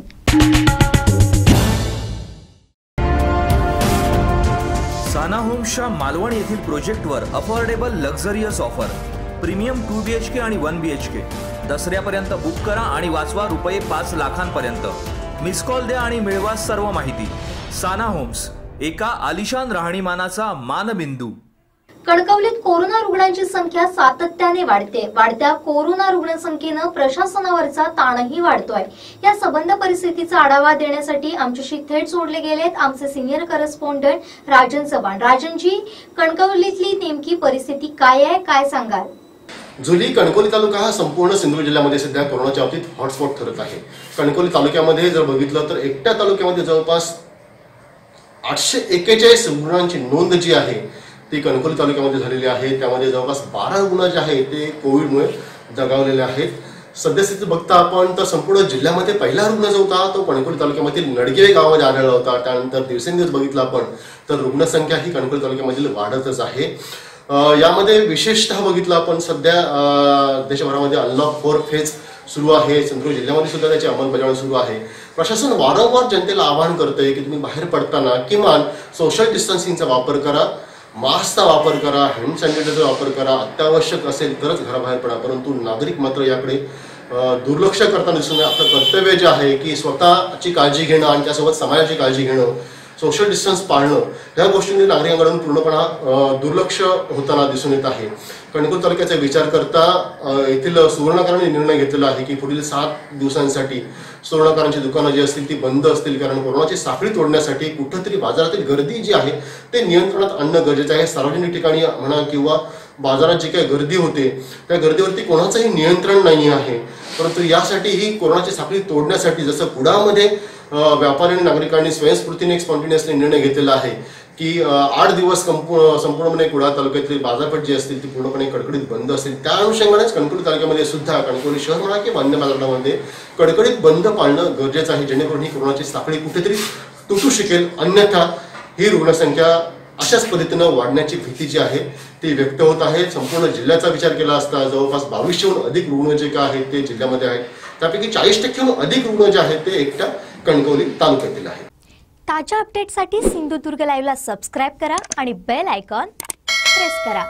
साना होम्सच्या मालवण येथील प्रोजेक्टवर affordable luxurious offer. Premium two B H K आणि वन बी एच के. दसऱ्यापर्यंत बुक करा आणि वाचवा रुपये पाच लाखांपर्यंत. मिस कॉल द्या आणि मिळवा सर्व माहिती. साना होम्स, एका आलिशान राहणीमानाचा मानबिंदू. कणकवलीत कोरोना रुग्णांची संख्या सातत्याने वाढते. वाढत्या कोरोना रुग्णसंख्येनं प्रशासनावरचा ताणही वाढतोय. या संबंध परिस्थितीचा आढावा देण्यासाठी आमच्याशी थेट जोडले गेलेत आमचे सिनियर करस्पॉन्डंट राजन चव्हाण. राजनजी, कणकवलीतली नेमकी परिस्थिती काय आहे, काय सांगाल? जुली, कणकवली तालुका हा संपूर्ण सिंधुदुर्ग जिल्ह्यामध्ये सध्या कोरोनाच्या बाबतीत हॉटस्पॉट ठरत आहे. कणकवली तालुक्यामध्ये जर बघितलं तर एकट्या तालुक्यामध्ये जवळपास आठशे एक्केचाळीस रुग्णांची नोंद जी आहे ती कणकवली तालुक्यामध्ये झालेली आहे. त्यामध्ये जवळपास बारा रुग्ण जे आहे ते कोविडमुळे दगावलेले आहेत. सद्यस्थिती बघता आपण तर संपूर्ण जिल्ह्यामध्ये पहिला रुग्ण जो होता तो कणकवली तालुक्यामधील नडगे गावामध्ये आढळला होता. त्यानंतर दिवसेंदिवस बघितलं आपण तर रुग्णसंख्या ही कणकवली तालुक्यामधील वाढतच आहे. यामध्ये विशेषतः बघितलं आपण सध्या देशभरामध्ये अनलॉक फोर फेज सुरू आहे. सिंधुदुर्ग जिल्ह्यामध्ये सुद्धा त्याची अंमलबजावणी सुरू आहे. प्रशासन वारंवार जनतेला आवाहन करतंय की तुम्ही बाहेर पडताना किमान सोशल डिस्टन्सिंगचा वापर करा, मास्कचा वापर करा, हँड सॅनिटायझरचा वापर करा, अत्यावश्यक असेल तरच घराबाहेर पडा. परंतु नागरिक मात्र याकडे दुर्लक्ष करताना दिसून आपलं कर्तव्य जे आहे की स्वतःची काळजी घेणं आणि त्यासोबत समाजाची काळजी घेणं, सोशल डिस्टन्स पाळणं, ह्या गोष्टींनी नागरिकांकडून पूर्णपणे दुर्लक्ष होताना दिसून येत आहे. कणकवली तालुक्याचा विचार करता येथील सुवर्णकारांनी निर्णय घेतलेला आहे की पुढील सात दिवसांसाठी सुवर्णकारांची दुकानं जी असतील ती बंद असतील. कारण कोरोनाची साखळी तोडण्यासाठी कुठंतरी बाजारातील गर्दी जी आहे ते नियंत्रणात आणणं गरजेचं आहे. सार्वजनिक ठिकाणी म्हणा किंवा बाजारात जी काही गर्दी होते त्या गर्दीवरती कोणाचंही नियंत्रण नाही आहे. परंतु यासाठी ही कोरोनाची साखळी तोडण्यासाठी जसं कुडामध्ये व्यापारी आणि नागरिकांनी स्वयंस्फूर्तीने एक स्पॉन्टेनियसली निर्णय घेतलेला आहे की आठ दिवस संपूर्णपणे कुडाळ तालुक्यातली बाजारपेठ जी असतील ती पूर्णपणे कडकडीत बंद असतील. त्या अनुषंगानेच कणकवली तालुक्यामध्ये सुद्धा कणकवली शहर म्हणा किंवा अन्य बाजारपेठांमध्ये कडकडीत बंद पाळणं गरजेचं आहे, जेणेकरून ही कोरोनाची साखळी कुठेतरी तुटू शकेल. अन्यथा ही रुग्णसंख्या अशाच पद्धतीनं वाढण्याची भीती जी आहे ती व्यक्त होत आहे. संपूर्ण जिल्ह्याचा विचार केला असता जवळपास बावीसशेहून अधिक रुग्ण जे काय आहेत ते जिल्ह्यामध्ये आहेत. त्यापैकी चाळीस टक्क्याहून अधिक रुग्ण जे आहेत ते एकट्या कणकवली तालुक्यातील आहेत. ताज्या अपडेटसाठी सिंधुदुर्ग लाईव्हला सबस्क्राईब करा आणि बेल आयकॉन प्रेस करा.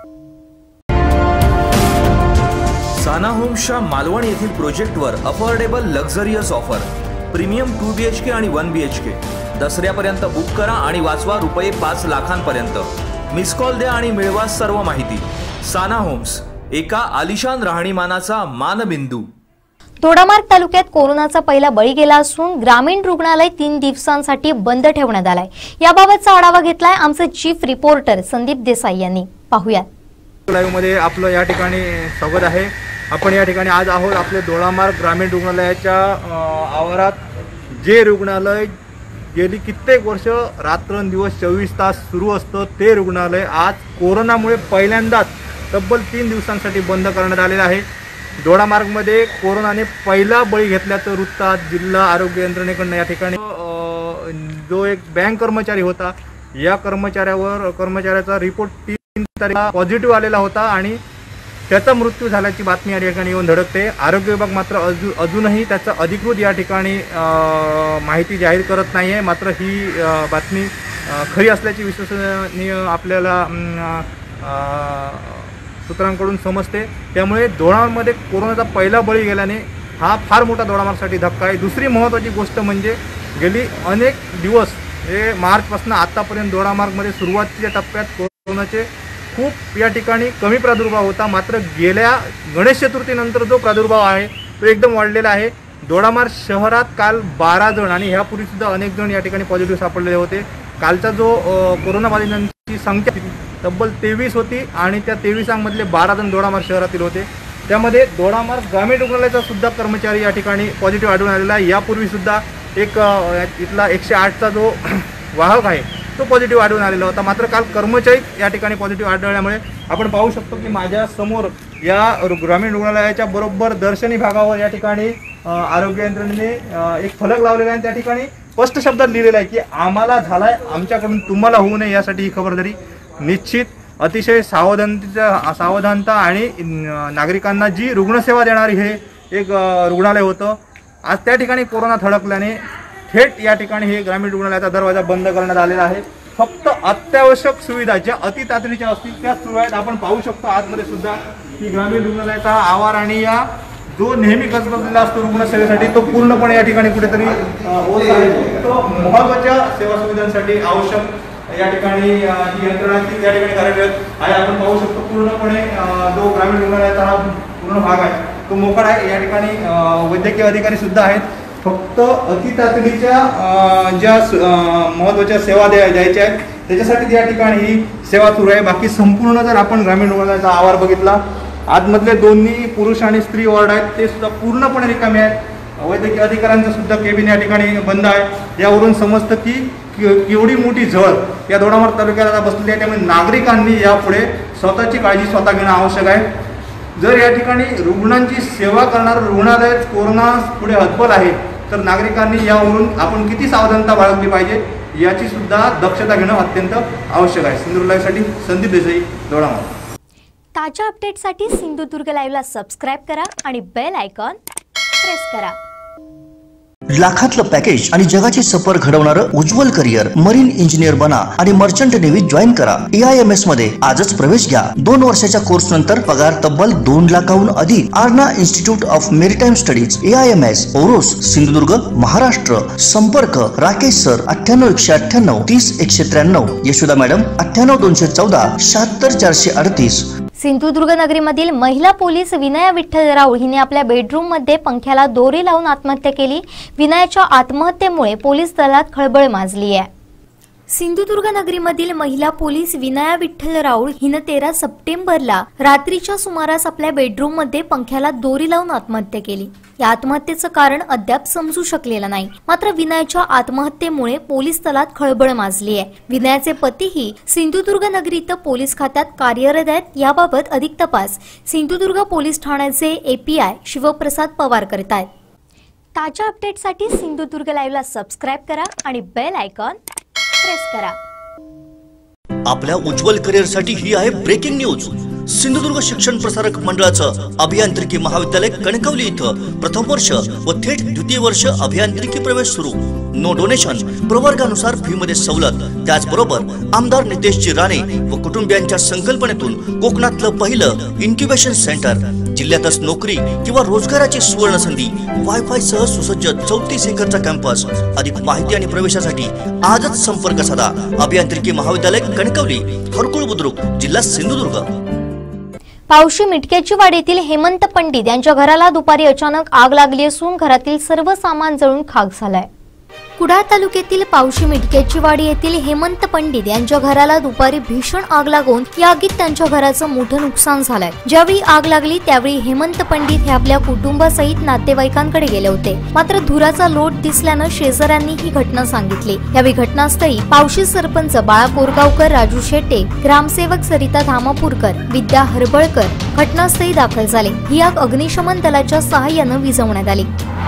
साना होम्सच्या मालवण येथील प्रोजेक्टवर affordable luxurious offer. Premium two B H K आणि वन बी एच के. दसऱ्यापर्यंत बुक करा आणि वाचवा रुपये पाच लाखांपर्यंत. मिस कॉल द्या आणि मिळवा सर्व माहिती. साना होम्स, एका आलिशान राहणीमानाचा मानबिंदू. दोडामार्ग तालुक्यात कोरोनाचा पहिला बळी गेला असून ग्रामीण रुग्णालय तीन दिवसांसाठी बंद ठेवण्यात आलाय. याबाबतचा आढावा घेतलाय आमचे चीफ रिपोर्टर संदीप देसाई यांनी. पाहूयात. लाईव्ह मध्ये आपलं या ठिकाणी स्वागत आहे. आपण या ठिकाणी आज आहोत आपले दोडामार्ग ग्रामीण रुग्णालयाच्या आवारात. जे रुग्णालय गेली कित्येक वर्ष रात्रंदिवस चोवीस तास सुरू असतं ते रुग्णालय आज कोरोनामुळे पहिल्यांदाच तब्बल तीन दिवसांसाठी बंद करण्यात आलेलं आहे. दोडामार्गमध्ये कोरोनाने पहिला बळी घेतल्याचं वृत्त आज जिल्हा आरोग्य यंत्रणेकडनं या ठिकाणी जो एक बँक कर्मचारी होता या कर्मचाऱ्यावर कर्मचाऱ्याचा रिपोर्ट तीन तारीखला पॉझिटिव्ह आलेला होता आणि त्याचा मृत्यू झाल्याची बातमी या ठिकाणी येऊन धडकते. आरोग्य विभाग मात्र अजून अजूनही त्याचं अधिकृत या ठिकाणी माहिती जाहीर करत नाही आहे. मात्र ही बातमी खरी असल्याची विश्वसनीय आपल्याला सूत्रांकडून समजते. त्यामुळे दोडामार्गमध्ये कोरोनाचा पहिला बळी गेल्याने हा फार मोठा दोडामार्गसाठी धक्का आहे. दुसरी महत्त्वाची गोष्ट म्हणजे गेली अनेक दिवस हे मार्चपासून आतापर्यंत दोडामार्गमध्ये सुरुवातीच्या टप्प्यात कोरोनाचे खूप या ठिकाणी कमी प्रादुर्भाव होता. मात्र गेल्या गणेश चतुर्थीनंतर जो प्रादुर्भाव आहे तो एकदम वाढलेला आहे. दोडामार्ग शहरात काल बारा जण आणि ह्यापूर्वी सुद्धा अनेक जण या ठिकाणी पॉझिटिव्ह सापडलेले होते. कालचा जो कोरोना बाधितांची संख्या तब्बल तेवीस होती आणि त्या तेवीसांमधले बारा जण दोडामार्ग शहरातील होते. त्यामध्ये दोडामार्ग ग्रामीण रुग्णालयाचा सुद्धा कर्मचारी या ठिकाणी पॉझिटिव्ह आढळून आलेला आहे. यापूर्वी सुद्धा एक इथला एकशे आठचा जो वाहक आहे तो पॉझिटिव्ह आढळून आलेला होता. मात्र काल कर्मचारी या ठिकाणी पॉझिटिव्ह आढळल्यामुळे आपण पाहू शकतो की माझ्या समोर या ग्रामीण रुग्णालयाच्या बरोबर दर्शनी भागावर या ठिकाणी आरोग्य यंत्रणेने एक फलक लावलेला आहे. त्या ठिकाणी स्पष्ट शब्दात लिहिलेलं आहे की आम्हाला झालाय, आमच्याकडून तुम्हाला होऊ नये यासाठी ही खबरदारी. निश्चित अतिशय सावधानतेचा सावधानता आणि नागरिकांना जी रुग्णसेवा देणारी हे एक रुग्णालय होतं. आज त्या ठिकाणी कोरोना थडकल्याने थेट या ठिकाणी हे ग्रामीण रुग्णालयाचा दरवाजा बंद करण्यात आलेला आहे. फक्त अत्यावश्यक सुविधा ज्या अति तातडीच्या असतील त्याच सुरू आहेत. आपण पाहू शकतो आतमध्ये सुद्धा की ग्रामीण रुग्णालयाचा आवार आणि या जो नेहमी गजबजलेला असतो रुग्णसेवेसाठी तो पूर्णपणे या ठिकाणी कुठेतरी होत आहे. तो महत्त्वाच्या सेवा सुविधांसाठी आवश्यक या ठिकाणी जी यंत्रणा त्या ठिकाणी कार्यरत आहे. आपण पाहू शकतो पूर्णपणे जो ग्रामीण रुग्णालयाचा हा पूर्ण भाग आहे तो मोकळा आहे. या ठिकाणी वैद्यकीय अधिकारी सुद्धा आहेत. फक्त अतितातडीच्या ज्या महत्त्वाच्या सेवा द्या द्यायच्या आहेत त्याच्यासाठी या ठिकाणी ही सेवा सुरू आहे. बाकी संपूर्ण जर आपण ग्रामीण रुग्णालयाचा आवार बघितला, आतमधले दोन्ही पुरुष आणि स्त्री वॉर्ड आहेत ते सुद्धा पूर्णपणे रिकामे आहेत. वैद्यकीय अधिकाऱ्यांचं सुद्धा केबिन या ठिकाणी बंद आहे. यावरून समजतं की केवढी मोठी झळ या दोडामार्ग तालुक्याला बसलेली आहे. त्यामुळे नागरिकांनी यापुढे स्वतःची काळजी स्वतः घेणं आवश्यक आहे. जर या ठिकाणी रुग्णांची सेवा करणारं रुग्णालय कोरोना पुढे हतबल आहे तर नागरिकांनी यावरून आपण किती सावधानता बाळगली पाहिजे याची सुद्धा दक्षता घेणं अत्यंत आवश्यक आहे. सिंधुदुर्गसाठी संदीप देसाई, दोडामार्ग. ताज्या अपडेटसाठी सिंधुदुर्ग लाईव्हला सबस्क्राईब करा आणि बेल आयकॉन प्रेस करा. लाखातलं पॅकेज आणि जगाची सफर घडवणारं उज्ज्वल करिअर. मरीन इंजिनियर बना आणि मर्चंट नेव्ही जॉईन करा. ए आय एम एस मध्ये आजच प्रवेश घ्या. दोन वर्षाच्या कोर्स नंतर पगार तब्बल दोन लाखाहून अधिक. Arna institute of maritime studies, A I M S, Oros, Sindhudurg, Maharashtra. संपर्क राकेश सर अठ्ठ्याण्णव एकशे अठ्ठ्याण्णव तीस एकशे त्र्याण्णव. यशोदा मॅडम अठ्ठ्याण्णव दोनशे चौदा शहात्तर चारशे अडतीस. सिंधुदुर्ग नगरीमधील महिला पोलीस विनया विठ्ठल राऊळ हिने आपल्या बेडरूम मध्ये पंख्याला दोरी लावून आत्महत्या केली. विनयाच्या आत्महत्येमुळे पोलीस दलात खळबळ माजली आहे. सिंधुदुर्ग नगरीमधील महिला पोलीस विनया विठ्ठल राऊळ हिने तेरा सप्टेंबरला रात्रीच्या सुमारास आपल्या बेडरूम मध्ये पंख्याला दोरी लावून आत्महत्या केली. या आत्महत्येचं कारण अद्याप समजू शकलेलं नाही. मात्र विनयाच्या आत्महत्येमुळे पोलीस दलात खळबळ माजली आहे. विनयाचे पतीही सिंधुदुर्ग नगरी इथं पोलीस खात्यात कार्यरत आहेत. याबाबत अधिक तपास सिंधुदुर्ग पोलीस ठाण्याचे एपीआय शिवप्रसाद पवार करत आहेत. ताज्या अपडेटसाठी सिंधुदुर्ग लाईव्हला सबस्क्राईब करा आणि बेल आयकॉन प्रेस करा. आपल्या उज्ज्वल करिअरसाठी ही आहे ब्रेकिंग न्यूज. सिंधुदुर्ग शिक्षण प्रसारक मंडळाचं अभियांत्रिकी महाविद्यालय कणकवली इथं प्रथम वर्ष व थेट द्वितीय वर्ष अभियांत्रिकी प्रवेश सुरू. नो डोनेशन, प्रवर्गानुसार फी मध्ये सवलत. त्याचबरोबर आमदार नितेशजी राणे व कुटुंबियांच्या संकल्पनेतून कोकणातलं पहिलं इन्क्युबेशन सेंटर. जिल्ह्यातच नोकरी किंवा रोजगाराची सुवर्ण संधी. वायफाय सह सुसज्ज चौतीस एकरचा कॅम्पस. अधिक माहिती आणि प्रवेशासाठी आजच संपर्क साधा. अभियांत्रिकी महाविद्यालय कणकवली, हरकुळ बुद्रुक, जिल्हा सिंधुदुर्ग. पावशी मिटक्याची वाडी येथील हेमंत पंडित यांच्या घराला दुपारी अचानक आग लागली असून घरातील सर्व सामान जळून खाक झालाय. कुडाळ तालुक्यातील पावशी मिटक्याची वाडी येथील हेमंत पंडित यांच्या घराला दुपारी भीषण आग लागून या आगीत त्यांच्या घराचं मोठं नुकसान झालंय. ज्यावेळी आग लागली त्यावेळी हेमंत पंडित हे आपल्या कुटुंबासहित नातेवाईकांकडे गेले होते. मात्र धुराचा लोट दिसल्यानं शेजाऱ्यांनी ही घटना सांगितली. यावेळी घटनास्थळी पावशी सरपंच बाळा कोरगावकर, राजू शेटे, ग्रामसेवक सरिता धामापूरकर, विद्या हरबळकर घटनास्थळी दाखल झाले. ही आग अग्निशमन दलाच्या सहाय्यानं विझवण्यात आली.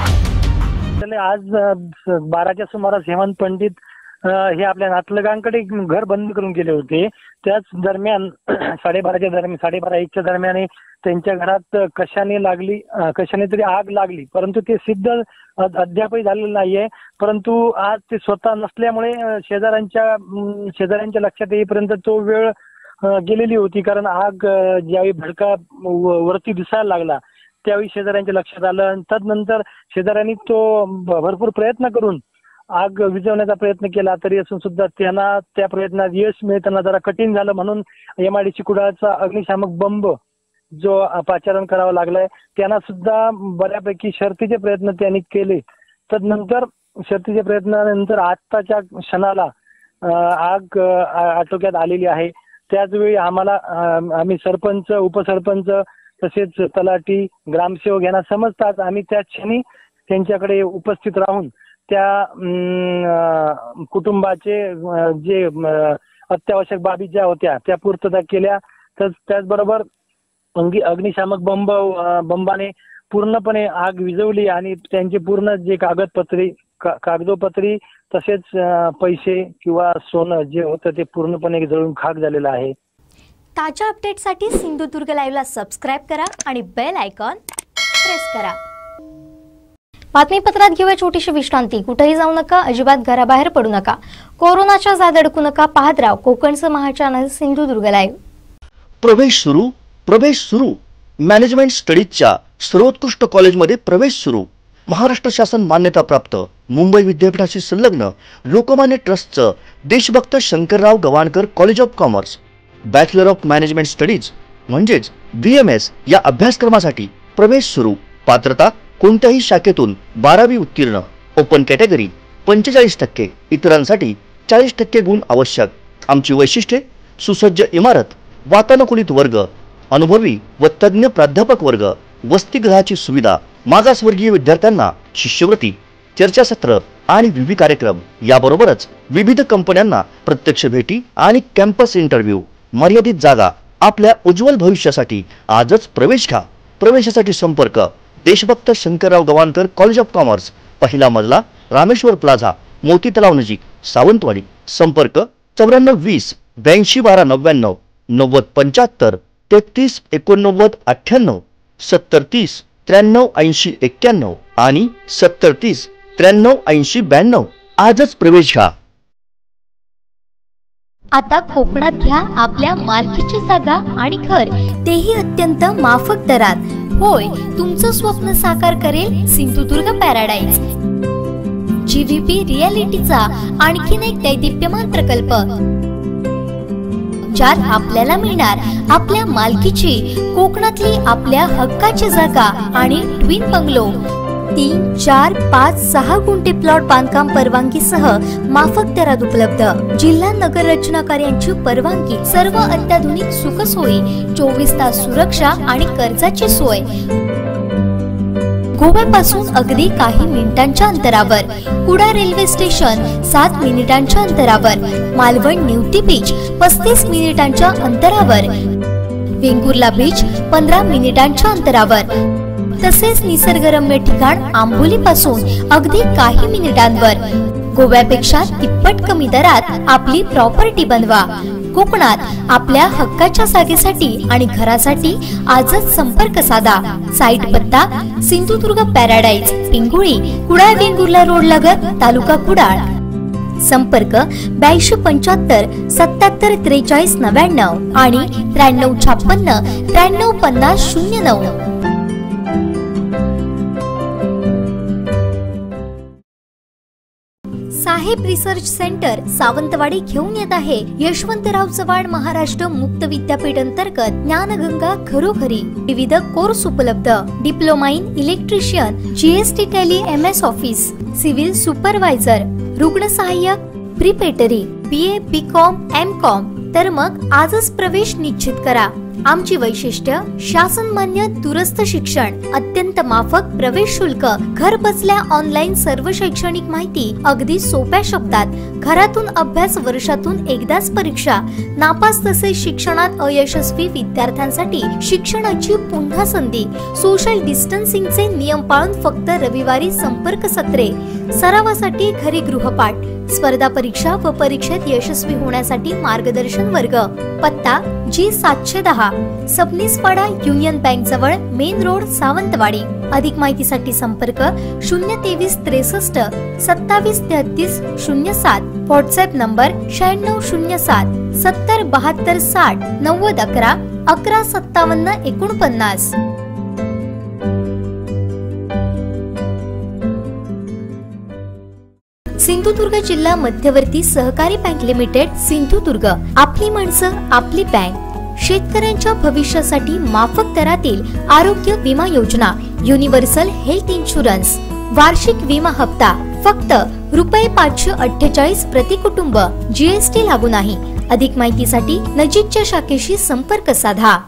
आज बाराच्या सुमारास हेमंत पंडित हे आपल्या नातलगांकडे घर बंद करून गेले होते. त्याच दरम्यान साडेबाराच्या दरम्यान साडेबारा एकच्या दरम्यान त्यांच्या घरात कशाने लागली कशाने तरी आग लागली. परंतु ते सिद्ध अद्यापही झालेलं नाहीये. परंतु आज ते स्वतः नसल्यामुळे शेजाऱ्यांच्या शेजाऱ्यांच्या लक्षात येईपर्यंत तो वेळ गेलेली होती. कारण आग ज्यावेळी भडका वरती दिसायला लागला त्यावेळी शेजाऱ्यांच्या लक्षात आलं. तदनंतर शेजाऱ्यांनी तो भरपूर प्रयत्न करून आग विझवण्याचा प्रयत्न केला. तरी असून सुद्धा त्यांना त्या प्रयत्नात यश मिळताना जरा कठीण झालं. म्हणून एमआयडीसी कुडाळचा अग्निशामक बंब जो पाचारण करावं लागलाय त्यांना सुद्धा बऱ्यापैकी शर्थीचे प्रयत्न त्यांनी केले. तदनंतर शर्थीच्या प्रयत्नानंतर आत्ताच्या क्षणाला आग आटोक्यात आलेली आहे. त्याचवेळी आम्हाला आम्ही सरपंच, उपसरपंच तसेच तलाठी, ग्रामसेवक यांना समजतात. आम्ही त्या क्षणी त्यांच्याकडे उपस्थित राहून त्या कुटुंबाचे जे अत्यावश्यक बाबी ज्या होत्या त्या पूर्तता केल्या. तर त्याचबरोबर अग्निशामक बंब बंबाने पूर्णपणे आग विझवली आणि त्यांचे पूर्ण जे कागदपत्री कागदोपत्री तसेच पैसे किंवा सोनं जे होतं ते पूर्णपणे जळून खाक झालेलं आहे. ताज्या अपडेटसाठी सिंधुदुर्ग लाईव्हला सबस्क्राईब करा आणि बेल आयकॉन प्रेस करा. बातमीपत्रात घेऊया छोटीशी विश्रांती. कुठेही जाऊ नका, अजिबात घराबाहेर पडू नका, कोरोनाच्या जाद अडकू नका. पाहत राहा कोकणचं महाचॅनल सिंधुदुर्ग लाईव्ह. प्रवेश सुरू प्रवेश सुरू मॅनेजमेंट स्टडीजच्या सर्वोत्कृष्ट कॉलेजमध्ये प्रवेश सुरू. महाराष्ट्र शासन मान्यता प्राप्त मुंबई विद्यापीठाशी संलग्न लोकमान्य ट्रस्टचं Deshbhakt Shankarrao Gawankar college of commerce. Bachelor of management studies म्हणजेच बी एम एस या अभ्यासक्रमासाठी प्रवेश सुरू. पात्रता कोणत्याही शाखेतून बारावी उत्तीर्ण. ओपन कॅटेगरी पंचेचाळीस टक्के, इतरांसाठी चाळीस टक्के गुण आवश्यक. आमची वैशिष्ट्ये: सुसज्ज इमारत, वातानुकूलित वर्ग, अनुभवी व तज्ज्ञ प्राध्यापक वर्ग, वसतिगृहाची सुविधा, मागासवर्गीय विद्यार्थ्यांना शिष्यवृत्ती, चर्चासत्र आणि विविध कार्यक्रम. याबरोबरच विविध कंपन्यांना प्रत्यक्ष भेटी आणि कॅम्पस इंटरव्ह्यू. मर्यादित जागा. आपल्या उज्ज्वल भविष्यासाठी आजच प्रवेश घ्या. प्रवेशासाठी संपर्क Deshbhakt Shankarrao Gawankar college of commerce, पहिला मजला, रामेश्वर प्लाझा, मोती तलाव नजीक, सावंतवाडी. संपर्क चौऱ्याण्णव वीस ब्याऐंशी बारा नव्याण्णव, नव्वद पंच्याहत्तर तेहतीस एकोणनव्वद अठ्ठ्याण्णव, सत्तर तीस त्र्याण्णव ऐंशी एक्क्याण्णव आणि सत्तर तीस त्र्याण्णव ऐंशी ब्याण्णव. आजच प्रवेश घ्या. आता कोकणात घ्या आपल्या मालकीची जागा आणि घर, तेही अत्यंत माफक दरात. होय, तुमचं स्वप्न साकार करेल Sindhudurg paradise. G V P रियालिटीचा आणखीन एक दैदिप्यमान प्रकल्प, ज्यात आपल्याला मिळणार आपल्या मालकीची कोकणातली आपल्या हक्काची जागा आणि ट्विन बंगलो. तीन चार पाच सहा गुंठे प्लॉट बांधकाम परवानगीसह माफक दरात उपलब्ध. जिल्हा नगर रचना कार्यांची परवानगी, सर्व अत्याधुनिक सुखसोयी, चोवीस तास सुरक्षा आणि कर्जाची सोय. गोव्यापासून अगदी काही मिनिटांच्या अंतरावर. कुडा रेल्वे स्टेशन सात मिनिटांच्या अंतरावर. मालवण निवती बीच पस्तीस मिनिटांच्या अंतरावर. वेंगुर्ला बीच पंधरा मिनिटांच्या अंतरावर. तसेच निसर्गरम्य ठिकाण आंबोली पासून अगदी काही मिनिटांवर. गोव्यापेक्षा तिप्पट कमी दरात आपली प्रॉपर्टी बनवा. कोकणात आपल्या हक्काच्या जागेसाठी आणि घरासाठी आजच संपर्क साधा. साईट पत्ता सिंधुदुर्ग पॅराडाईज, पिंगुळी, कुडाळ वेंगुर्ला रोड लगत, तालुका कुडाळ. संपर्क ब्याऐंशी पंच्याहत्तर सत्याहत्तर त्रेचाळीस नव्याण्णव आणि त्र्याण्णव छप्पन्न त्र्याण्णव पन्नास शून्य नऊ. साहेब रिसर्च सेंटर सावंतवाडी घेऊन येत आहे यशवंतराव चव्हाण महाराष्ट्र मुक्त विद्यापीठ अंतर्गत ज्ञानगंगा घरोघरी. विविध कोर्स उपलब्ध. Diploma in electrician, GST Tally, M S office, civil supervisor, रुग्ण सहाय्यक, preparatory, B A B com M com. तर मग आजच प्रवेश निश्चित करा. आमची वैशिष्ट्य: शासन मान्य दूरस्थ शिक्षण, अत्यंत माफक प्रवेश शुल्क, घर बसल्या ऑनलाईन सर्व शैक्षणिक माहिती अगदी सोप्या शब्दात. घरातून अभ्यास, वर्षातून एकदाच परीक्षा. नापास तसेच शिक्षणात अयशस्वी विद्यार्थ्यांसाठी शिक्षणाची पुन्हा संधी. सोशल डिस्टन्सिंगचे नियम पाळून फक्त रविवारी संपर्क सत्रे. सरावासाठी घरी गृहपाठ. स्पर्धा परीक्षा व परीक्षेत यशस्वी होण्यासाठी मार्गदर्शन वर्ग. पत्ता जी सातशे दहा, सबनीसपाडा, युनियन बँक जवळ, मेन रोड, सावंतवाडी. अधिक माहितीसाठी संपर्क शून्य तेवीस त्रेसष्ट सत्तावीस तेहतीस शून्य सात. व्हॉट्सअप नंबर शहाण्णव शून्य सात सत्तर बहात्तर साठ नव्वद अकरा अकरा सत्तावन्न एकोणपन्नास. सिंधुदुर्ग जिल्हा मध्यवर्ती सहकारी बँक लिमिटेड, सिंधुदुर्ग. आपली माणसं, आपली बँक. शेतकऱ्यांच्या भविष्यासाठी माफक दरातील आरोग्य विमा योजना, युनिव्हर्सल हेल्थ इन्शुरन्स, वार्षिक विमा हप्ता फक्त रुपये पाचशे अठ्ठेचाळीस प्रति कुटुंब, जीएसटी लागू नाही। अधिक माहितीसाठी नजीकच्या शाखेशी संपर्क साधा।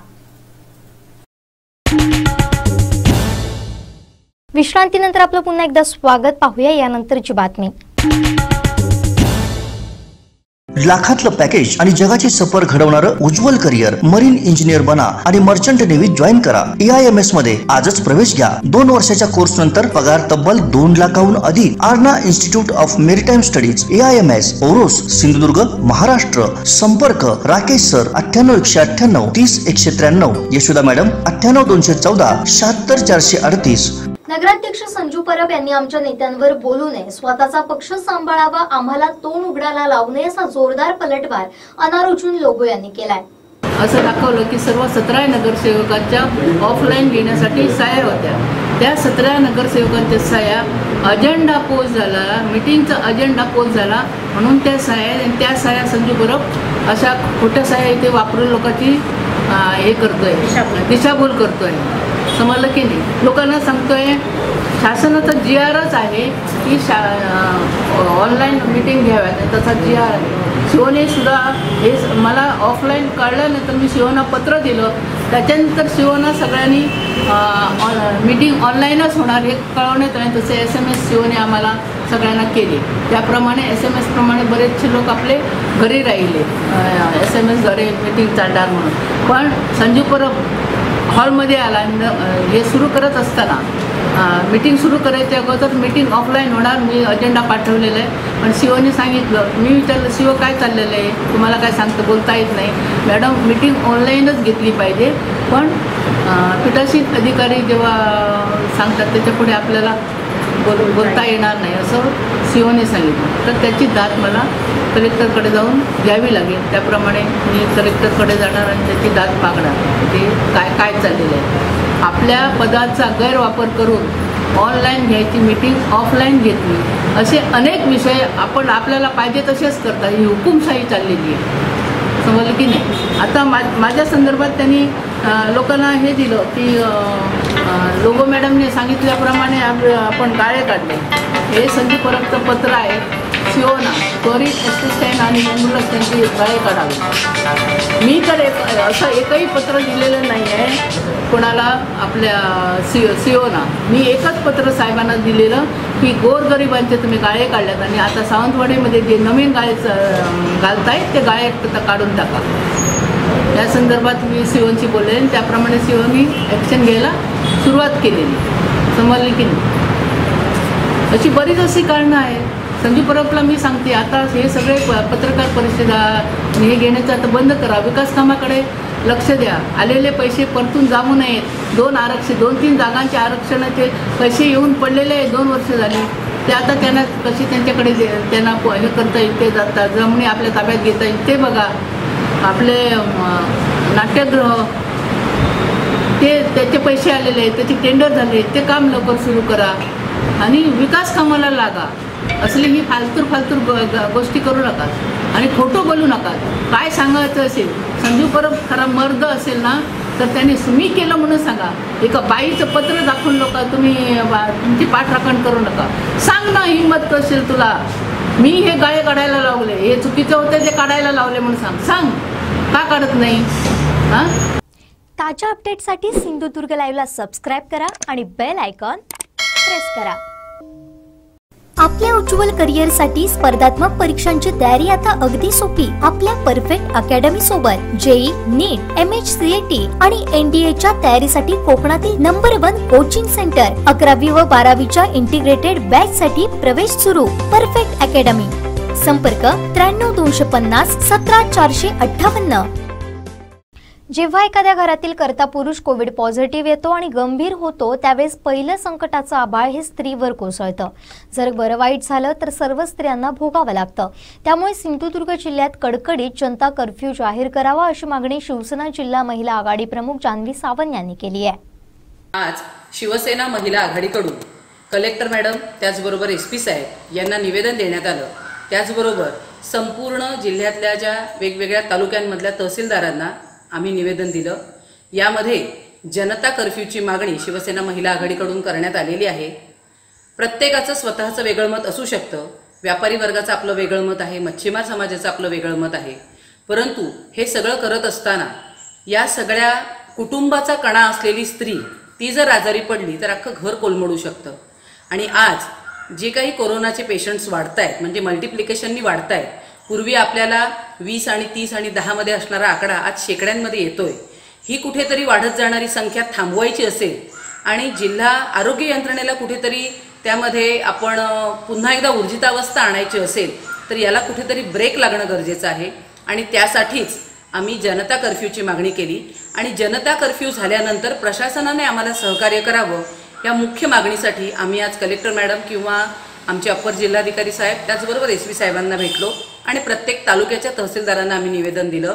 विश्रांतीनंतर आपलं पुन्हा एकदा स्वागत, पाहूया यानंतरची बातमी। लाखातलं पॅकेज आणि जगाची सफर घडवणारं उज्ज्वल करिअर, मरीन इंजिनियर बना आणि मर्चंट नेव्ही जॉईन करा। ए आय एम एस मध्ये आजच प्रवेश घ्या। दोन वर्षाच्या कोर्स नंतर पगार तब्बल दोन लाखाहून अधिक। Arna institute of maritime studies, A I M S, Oros, Sindhudurg, Maharashtra. संपर्क राकेश सर अठ्ठ्याण्णव एकशे अठ्ठ्याण्णव तीस एकशे त्र्याण्णव, यशोदा मॅडम अठ्ठ्याण्णव दोनशे चौदा शहात्तर चारशे अडतीस। नगराध्यक्ष संजू परब यांनी आमच्या नेत्यांवर बोलू नये, स्वतःचा पक्ष सांभाळावा, आम्हाला तोंड उघडायला लावू नये असा जोरदार पलटवार अनारुजून लोगो यांनी केलाय। असं दाखवलं की सर्व सतरा नगरसेवकांच्या ऑफलाईन घेण्यासाठी सह्या होत्या। त्या सतरा नगरसेवकांच्या सह्या अजेंडा पोस्ट झाला, मीटिंगचा अजेंडा पोस्ट झाला म्हणून त्या सह्या त्या सह्या संजू परब अशा खोट्या सह्या इथे वापरून लोकांची हे करतोय, दिशाभूल करतोय। समजलं की नाही? लोकांना सांगतोय शासनाचा जी आरच आहे की ऑनलाईन मीटिंग घ्याव्यात, तसा जी आर आहे। शिवने सुद्धा हे मला ऑफलाईन कळल्यानंतर मी शिवना पत्र दिलं, त्याच्यानंतर शिवना सगळ्यांनी मीटिंग ऑनलाईनच होणार हे कळवण्यात आले। तसे एस एम एस शिवने आम्हाला सगळ्यांना केले, त्याप्रमाणे एस एम एस प्रमाणे बरेचसे लोक आपले घरी राहिले एस एम एसद्वारे मीटिंग चालणार म्हणून। पण संजू परब हॉलमध्ये आला, हे सुरू करत असताना मीटिंग सुरू करायच्या अगोदर मीटिंग ऑफलाईन होणार, मी अजेंडा पाठवलेला आहे। पण शिवने सांगितलं, मी विचारलं शिव काय चाललेलं आहे, तुम्हाला काय सांगतं, बोलता येत नाही। मॅडम मीटिंग ऑनलाईनच घेतली पाहिजे, पण पीठासीन अधिकारी जेव्हा सांगतात त्याच्यापुढे आपल्याला बोल बोलता येणार नाही असं शिवने सांगितलं। तर त्याची दाद मला कलेक्टरकडे जाऊन घ्यावी लागेल, त्याप्रमाणे मी कलेक्टरकडे जाणार आणि त्याची दाद मागणार की काय काय चाललेलं आहे। आपल्या पदाचा गैरवापर करून ऑनलाईन घ्यायची मीटिंग ऑफलाईन घेतली, असे अनेक विषय आपण आपल्याला पाहिजे तसेच करतात। ही हुकुमशाही चाललेली आहे, समजलं की नाही? आता मा माझ्या संदर्भात त्यांनी लोकांना हे दिलं की लोगो मॅडमने सांगितल्याप्रमाणे आपण गाळे काढले। हे संजू परबचं पत्र आहे, शिवना त्वरित असिस्टंट आणि ॲम्ब्युलन्स त्यांची गाळे काढावी। मी तर एक असं एकही पत्र दिलेलं नाही आहे कोणाला आपल्या सी सीओना। मी एकच पत्र साहेबांना दिलेलं की गोरगरिबांचे तुम्ही गाळे काढल्यात आणि आता सावंतवाडीमध्ये जे नवीन गाळे घालतायत ते गाळे काढून टाका। या संदर्भात मी सीओनशी बोलले आणि त्याप्रमाणे सीओनी ॲक्शन घ्यायला सुरुवात केलेली, समजली की नाही? अशी बरीच अशी कारणं आहे। संजू परबला मी सांगते, आता हे सगळे पत्रकार परिषदा हे घेण्याचं आता बंद करा, विकास कामाकडे लक्ष द्या, आलेले पैसे परतून जाऊ नयेत। दोन आरक्षण दोन तीन जागांचे आरक्षणाचे पैसे येऊन पडलेले आहे, दोन वर्ष झाली, ते आता त्यांना कशी त्यांच्याकडे त्यांना हे करता येईल, ते जातात जमिनी आपल्या ताब्यात घेता येईल ते बघा। आपले नाट्यगृह ते त्याचे पैसे आलेले आहेत, त्याचे टेंडर झाले, ते काम लवकर सुरू करा आणि विकास कामाला लागा। असली ही फालतूर फालतूर गोष्टी करू नका आणि खोटं बोलू नका। काय सांगायचं असेल, संजू परब खरा मर्द असेल ना तर त्यांनी मी केलं म्हणून सांगा। एका बाईचं पत्र दाखवून लोक तुम्ही तुमची पाठराखण करू नका। सांग ना, हिंमत असेल तुला, मी हे गाळे काढायला लावले, हे चुकीचं होतं ते काढायला लावले म्हणून सांग सांग का काढत नाही? हां, ताज्या अपडेटसाठी सिंधुदुर्ग लाईव्हला सबस्क्राईब करा आणि बेल आयकॉन प्रेस करा। आपल्या उज्ज्वल करिअरसाठी स्पर्धात्मक परीक्षांची तयारी आता अगदी सोपी। आपल्या परफेक्ट अकॅडमी सोबत JEE, NEET, M H C A T आणि एन डी ए च्या तयारीसाठी कोकणातील नंबर वन कोचिंग सेंटर। अकरावी व बारावीच्या इंटिग्रेटेड बॅच साठी प्रवेश सुरू। परफेक्ट अकॅडमी, संपर्क त्र्याण्णव दोनशे पन्नास सतरा चारशे अठ्ठावन्न। जेव्हा एखाद्या घरातील कर्ता पुरुष कोविड पॉझिटिव्ह येतो आणि गंभीर होतो त्यावेळेस पहिलं संकटाचं आभाळ हे स्त्रीवर कोसळतं। जर बरं वाईट झालं तर सर्व स्त्रियांना भोगावं लागतं। त्यामुळे सिंधुदुर्ग जिल्ह्यात कडकडीत जनता कर्फ्यू जाहीर करावा अशी मागणी शिवसेना जिल्हा महिला आघाडी प्रमुख जान्हवी सावंत यांनी केली आहे। आज शिवसेना महिला आघाडीकडून कलेक्टर मॅडम त्याचबरोबर एस पी साहेब यांना निवेदन देण्यात आलं। त्याचबरोबर संपूर्ण जिल्ह्यातल्या ज्या वेगवेगळ्या तालुक्यांमधल्या तहसीलदारांना आम्ही निवेदन दिलं। यामध्ये जनता कर्फ्यूची मागणी शिवसेना महिला आघाडीकडून करण्यात आलेली आहे। प्रत्येकाचं स्वतःचं वेगळं मत असू शकतं। व्यापारी वर्गाचं आपलं वेगळं मत आहे, मच्छीमार समाजाचं आपलं वेगळं मत आहे, परंतु हे सगळं करत असताना या सगळ्या कुटुंबाचा कणा असलेली स्त्री ती जर आजारी पडली तर अख्खं घर कोलमडू शकतं। आणि आज जे काही कोरोनाचे पेशंट्स वाढत आहेत म्हणजे मल्टिप्लिकेशननी वाढत आहेत, पूर्वी आपल्याला वीस आणि तीस आणि दहा मध्ये असणारा आकडा आज शेकड्यांमध्ये येतोय। ही कुठेतरी वाढत जाणारी संख्या थांबवायची असेल आणि जिल्हा आरोग्य यंत्रणेला कुठेतरी त्यामध्ये आपण पुन्हा एकदा ऊर्जितावस्था आणायची असेल तर याला कुठेतरी ब्रेक लागणं गरजेचं आहे। आणि त्यासाठीच आम्ही जनता कर्फ्यूची मागणी केली आणि जनता कर्फ्यू झाल्यानंतर प्रशासनाने आम्हाला सहकार्य करावं या मुख्य मागणीसाठी आम्ही आज कलेक्टर मॅडम किंवा आमचे अप्पर जिल्हाधिकारी साहेब त्याचबरोबर एस पी साहेबांना भेटलो आणि प्रत्येक तालुक्याच्या तहसीलदारांना आम्ही निवेदन दिलं।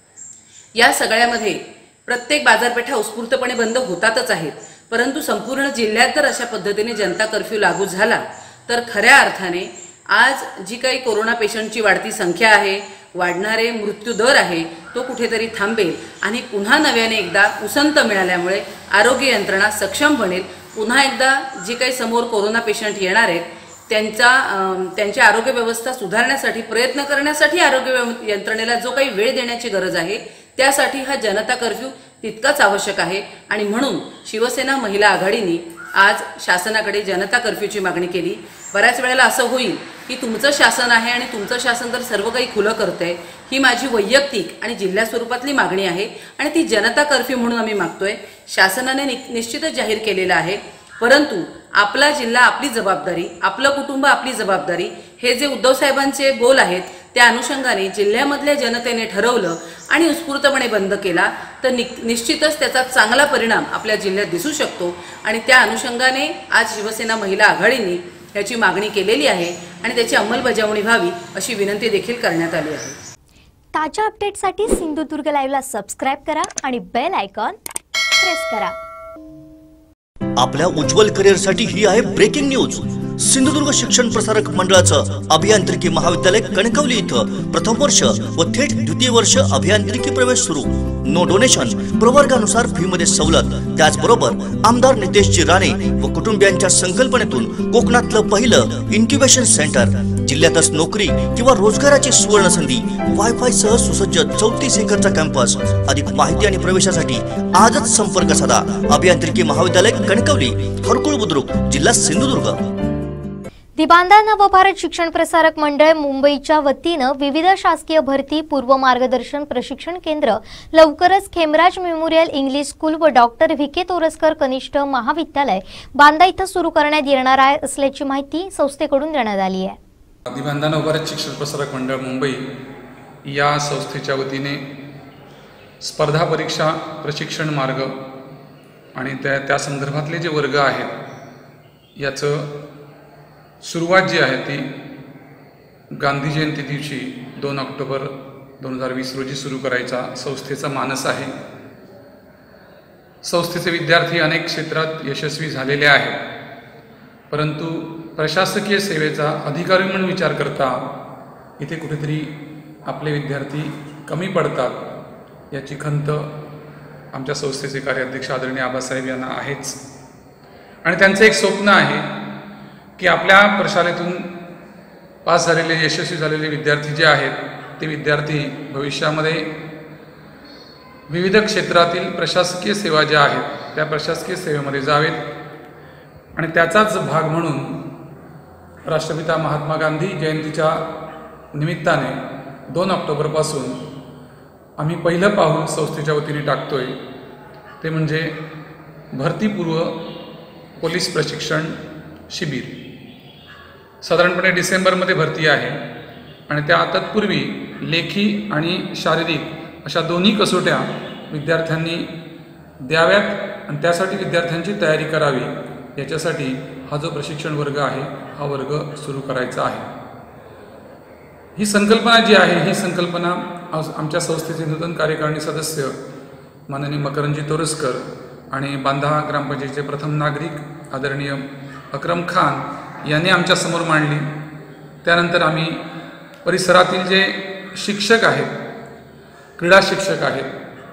या सगळ्यामध्ये प्रत्येक बाजारपेठा उत्स्फूर्तपणे बंद होतातच आहेत, परंतु संपूर्ण जिल्ह्यात जर अशा पद्धतीने जनता कर्फ्यू लागू झाला तर खऱ्या अर्थाने आज जी काही कोरोना पेशंटची वाढती संख्या आहे, वाढणारे मृत्यू दर आहे, तो कुठेतरी थांबेल आणि पुन्हा नव्याने एकदा उसंत मिळाल्यामुळे आरोग्य यंत्रणा सक्षम बनेल। पुन्हा एकदा जे काही समोर कोरोना पेशंट येणार आहेत त्यांचा त्यांची आरोग्य व्यवस्था सुधारण्यासाठी प्रयत्न करण्यासाठी आरोग्य यंत्रणेला जो काही वेळ देण्याची गरज आहे त्यासाठी हा जनता कर्फ्यू तितकाच आवश्यक आहे। आणि म्हणून शिवसेना महिला आघाडीने आज शासनाकडे जनता कर्फ्यूची मागणी केली। बऱ्याच वेळेला असं होईल की तुमचं शासन आहे आणि तुमचं शासन तर सर्व काही खुलं करतंय, ही माझी वैयक्तिक आणि जिल्हा स्वरूपातली मागणी आहे आणि ती जनता कर्फ्यू म्हणून आम्ही मागतोय। शासनाने निश्चितच जाहीर केलेलं आहे, परंतु आपला जिल्हा आपली जबाबदारी, आपलं कुटुंब आपली जबाबदारी, हे जे उद्धव साहेबांचे बोल आहेत त्या अनुषंगाने जिल्ह्यामधल्या जनतेने ठरवलं आणि उत्स्फूर्तपणे बंद केला तर निश्चितच त्याचा चांगला परिणाम आपल्या जिल्ह्यात दिसू शकतो। आणि त्या अनुषंगाने आज शिवसेना महिला आघाडीने याची मागणी केलेली आहे आणि त्याची अंमलबजावणी व्हावी अशी विनंती देखील करण्यात आली आहे। ताज्या अपडेटसाठी सिंधुदुर्ग लाईव्हला सबस्क्राइब करा आणि बेल आयकॉन प्रेस करा। आपल्या उज्ज्वल करिअरसाठी ही आहे ब्रेकिंग न्यूज। सिंधुदुर्ग शिक्षण प्रसारक मंडळाचं अभियांत्रिकी महाविद्यालय कणकवली इथं प्रथम वर्ष व थेट द्वितीय वर्ष अभियांत्रिकी प्रवेश सुरू। नो डोनेशन, प्रवर्गानुसार फी मध्ये सवलत। त्याचबरोबर आमदार नितेशजी राणे व कुटुंबियांच्या संकल्पनेतून कोकणातलं पहिलं इन्क्युबेशन सेंटर। जिल्ह्यातच नोकरी किंवा रोजगाराची सुवर्ण संधी। वायफाय सह सुसज्ज चौतीस एकरचा कॅम्पस। अधिक माहिती आणि प्रवेशासाठी आजच संपर्क साधा। अभियांत्रिकी महाविद्यालय कणकवली, हरकुळ बुद्रुक, जिल्हा सिंधुदुर्ग। दिबांदा नवभारत शिक्षण प्रसारक मंडळ मुंबईच्या वतीनं विविध शासकीय भरती पूर्व मार्गदर्शन प्रशिक्षण केंद्र लवकरच खेमराज मेमोरियल इंग्लिश स्कूल व डॉक्टर व्ही के तोरसकर कनिष्ठ महाविद्यालय बांदा इथं सुरू करण्यात येणार आहे असल्याची माहिती संस्थेकडून देण्यात आली आहे। दिबांदा नवभारत शिक्षण प्रसारक मंडळ मुंबई या संस्थेच्या वतीने स्पर्धा परीक्षा प्रशिक्षण मार्ग आणि त्या त्या संदर्भातले जे वर्ग आहेत याचं सुरुवात जी आहे ती गांधी जयंती दिवशी दोन ऑक्टोबर दोन हजार वीस रोजी सुरू करायचा संस्थेचा मानस आहे। संस्थेचे विद्यार्थी अनेक क्षेत्रात यशस्वी झालेले आहेत, परंतु प्रशासकीय सेवेचा अधिकारी म्हणून विचार करता इथे कुठेतरी आपले विद्यार्थी कमी पडतात याची खंत आमच्या संस्थेचे कार्याध्यक्ष आदरणीय आबासाहेब यांना आहेच। आणि त्यांचं एक स्वप्न आहे की आपल्या प्रशालेतून पास झालेले यशस्वी झालेले विद्यार्थी जे आहेत ते विद्यार्थी भविष्यामध्ये विविध क्षेत्रातील प्रशासकीय सेवा ज्या आहेत त्या प्रशासकीय सेवेमध्ये जावेत। आणि त्याचाच भाग म्हणून राष्ट्रपिता महात्मा गांधी जयंतीच्या निमित्ताने दोन ऑक्टोबरपासून आम्ही पहिलं पाऊल संस्थेच्या वतीने टाकतोय, ते म्हणजे भरतीपूर्व पोलीस प्रशिक्षण शिबिर। साधारणपणे डिसेंबरमध्ये भरती आहे आणि त्या तत्पूर्वी लेखी आणि शारीरिक अशा दोन्ही कसोट्या विद्यार्थ्यांनी द्याव्यात आणि त्यासाठी विद्यार्थ्यांची तयारी करावी याच्यासाठी हा जो प्रशिक्षण वर्ग आहे हा वर्ग सुरू करायचा आहे। ही संकल्पना जी आहे ही संकल्पना आमच्या संस्थेचे नूतन कार्यकारिणी सदस्य माननीय मकरंदजी तोरसकर आणि बांधा ग्रामपंचायतीचे प्रथम नागरिक आदरणीय अक्रम खान यांनी आमच्या समोर मांडली। त्यानंतर आम्ही परिसरातील जे शिक्षक आहेत, क्रीडा शिक्षक आहेत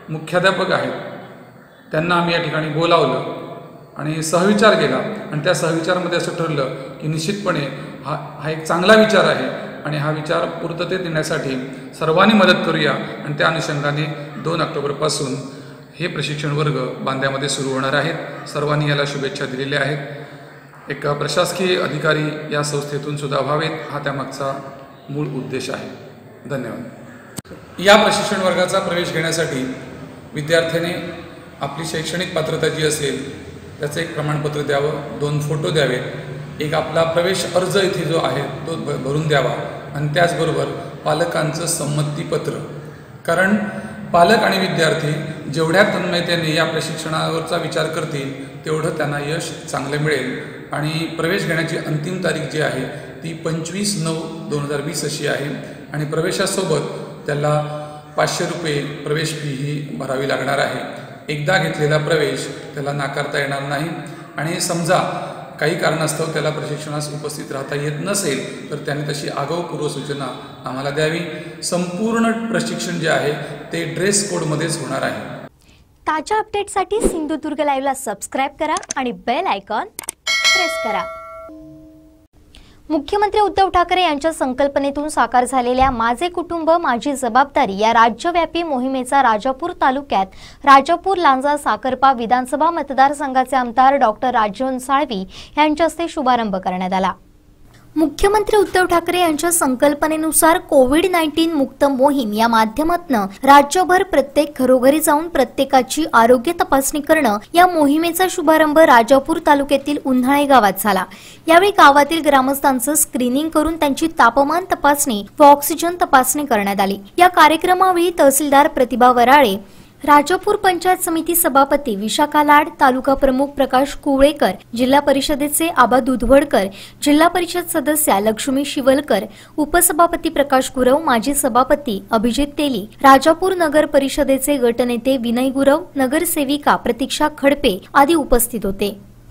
मुख्याध्यापक आहेत त्यांना आम्ही या ठिकाणी बोलावलं आणि सहविचार केला आणि त्या सहविचारामध्ये असं ठरलं की निश्चितपणे हा हा एक चांगला विचार आहे आणि हा विचार पूर्ततेत येण्यासाठी सर्वांनी मदत करूया आणि त्या अनुषंगाने दोन ऑक्टोबरपासून हे प्रशिक्षण वर्ग बांद्यामध्ये सुरू होणार आहेत. सर्वांनी याला शुभेच्छा दिलेल्या आहेत. एक प्रशासकीय अधिकारी या संस्थेतून सुद्धा व्हावेत हा त्यामागचा मूळ उद्देश आहे. धन्यवाद. या प्रशिक्षण वर्गाचा प्रवेश घेण्यासाठी विद्यार्थ्याने आपली शैक्षणिक पात्रता जी असेल त्याचं एक प्रमाणपत्र द्यावं, दोन फोटो द्यावेत, एक आपला प्रवेश अर्ज इथे जो आहे तो भरून द्यावा आणि त्याचबरोबर पालकांचं संमतीपत्र. कारण पालक आणि विद्यार्थी जेवढ्या तन्मयतेने या प्रशिक्षणावरचा विचार करतील तेवढं त्यांना यश चांगलं मिळेल. आणि प्रवेश घेण्याची अंतिम तारीख जी आहे ती पंचवीस नऊ दोन हजार वीस अशी आहे आणि प्रवेशासोबत त्याला पाचशे रुपये प्रवेश फी ही भरावी लागणार आहे. एकदा घेतलेला प्रवेश त्याला नाकारता येणार नाही आणि समजा काही कारणास्तव त्याला प्रशिक्षणास उपस्थित राहता येत नसेल तर त्याने तशी आगाऊ पूर्वसूचना आम्हाला द्यावी. संपूर्ण प्रशिक्षण जे आहे ते ड्रेस कोडमध्येच होणार आहे. ताज्या अपडेटसाठी सिंधुदुर्ग लाईव्हला सबस्क्राईब करा आणि बेल आयकॉन प्रेस करा. मुख्यमंत्री उद्धव ठाकरे यांच्या संकल्पनेतून साकार झालेल्या माझे कुटुंब माझी जबाबदारी या राज्यव्यापी मोहिमेचा राजापूर तालुक्यात राजापूर लांजा साखरपा विधानसभा मतदारसंघाचे आमदार डॉक्टर राजन साळवी यांच्या हस्ते शुभारंभ करण्यात आला. मुख्यमंत्री उद्धव ठाकरे यांच्या संकल्पनेनुसार कोविड नाईन्टीन मुक्त मोहीम या माध्यमातून राज्यभर प्रत्येक घरोघरी जाऊन प्रत्येकाची आरोग्य तपासणी करणं या मोहिमेचा शुभारंभ राजापूर तालुक्यातील उन्हाळे गावात झाला. यावेळी गावातील ग्रामस्थांचं स्क्रीनिंग करून त्यांची तापमान तपासणी व ऑक्सिजन तपासणी करण्यात आली. या कार्यक्रमावेळी तहसीलदार प्रतिभा वराळे, राजापूर पंचायत समिती सभापती विशाखा लाड, तालुका प्रमुख प्रकाश कुवळेकर, जिल्हा परिषदेचे आबा दुधवडकर, जिल्हा परिषद सदस्या लक्ष्मी शिवलकर, उपसभापती प्रकाश गुरव, माजी सभापती अभिजित तेली, राजापूर नगर परिषदेचे गटनेते विनय गुरव, नगरसेविका प्रतीक्षा खडपे आदी उपस्थित होते.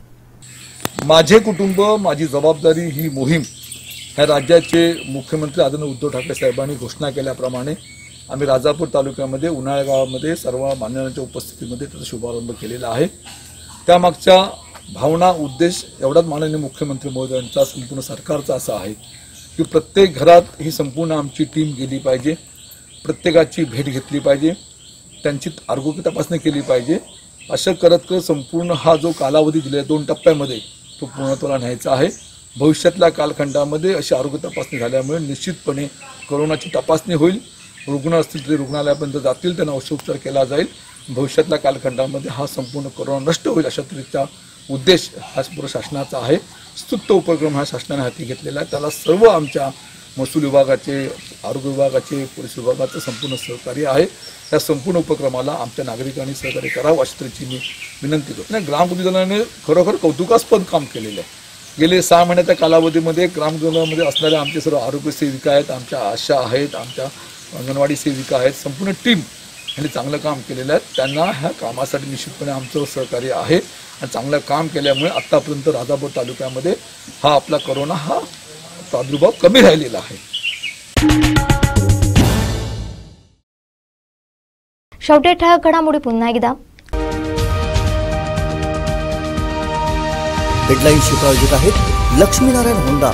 माझे कुटुंब माझी जबाबदारी ही मोहीम ह्या राज्याचे मुख्यमंत्री आदरणीय उद्धव ठाकरे साहेबांनी घोषणा केल्याप्रमाणे आम्ही राजापूर तालुक्यामध्ये उन्हाळे गावामध्ये सर्व मान्यवरांच्या उपस्थितीमध्ये त्याचा शुभारंभ केलेला आहे. त्यामागच्या भावना उद्देश एवढाच माननीय मुख्यमंत्री महोदयांचा संपूर्ण सरकारचा असा आहे की प्रत्येक घरात ही संपूर्ण आमची टीम गेली पाहिजे, प्रत्येकाची भेट घेतली पाहिजे, त्यांची आरोग्य तपासणी केली पाहिजे. असं करत करत संपूर्ण हा जो कालावधी दिला दोन टप्प्यामध्ये तो पूर्णत्वाला न्यायचा आहे. भविष्यातल्या कालखंडामध्ये अशी आरोग्य तपासणी झाल्यामुळे निश्चितपणे कोरोनाची तपासणी होईल. रुग्ण असतील तरी रुग्णालयापर्यंत जातील, त्यांना औषधोपचार केला जाईल. भविष्यातल्या कालखंडामध्ये हा संपूर्ण कोरोना नष्ट होईल अशा तऱ्हेचा उद्देश हा पूर्ण शासनाचा आहे. स्तुत्य उपक्रम हा शासनाने हाती घेतलेला आहे. त्याला सर्व आमच्या महसूल विभागाचे, आरोग्य विभागाचे, पोलीस विभागाचं संपूर्ण सहकार्य आहे. या संपूर्ण उपक्रमाला आमच्या नागरिकांनी सहकार्य करावं अशा तऱ्हेची मी विनंती करतो. ग्रामपंचायतीने खरोखर कौतुकास्पद काम केलेलं आहे. गेले सहा महिन्याच्या कालावधीमध्ये ग्रामपंचायतीमध्ये असणाऱ्या आमचे सर्व आरोग्य सेविका आहेत, आमच्या आशा आहेत, आमच्या अंगणवाडी सेविका आहेत, संपूर्ण टीम यांनी चांगलं काम केलेलं आहे. त्यांना ह्या कामासाठी निश्चितपणे आमचं सहकार्य आहे आणि चांगलं काम केल्यामुळे आत्तापर्यंत राजापूर तालुक्यामध्ये हा आपला कोरोना हा प्रादुर्भाव कमी राहिलेला आहे. शेवटी ठळक घडामोडी पुन्हा एकदा. डेडलाईनशी प्रायोजित आहेत लक्ष्मीनारायण होंडा.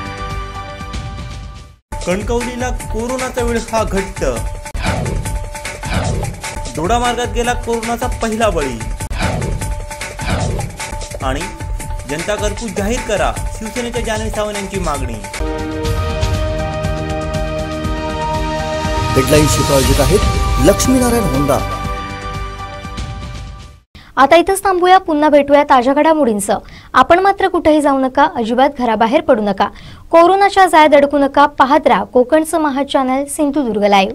कणकवलीला कोरोनाचा वेळ हा घट्ट. दोडा मार्गात गेला कोरोनाचा पहिला बळी. आणि जनता कर्फ्यू जाहीर करा, शिवसेनेच्या जान्हवी सावंत यांची मागणी. डेडलाईनशी प्रायोजित आहेत लक्ष्मीनारायण होंडा. आता इथंच थांबूया. पुन्हा भेटूया ताज्या घडामोडींसह. आपण मात्र कुठेही जाऊ नका, अजिबात घराबाहेर पडू नका, कोरोनाच्या जाळ्यात अडकू नका. पाहत राहा कोकणचं Maha channel Sindhudurg live.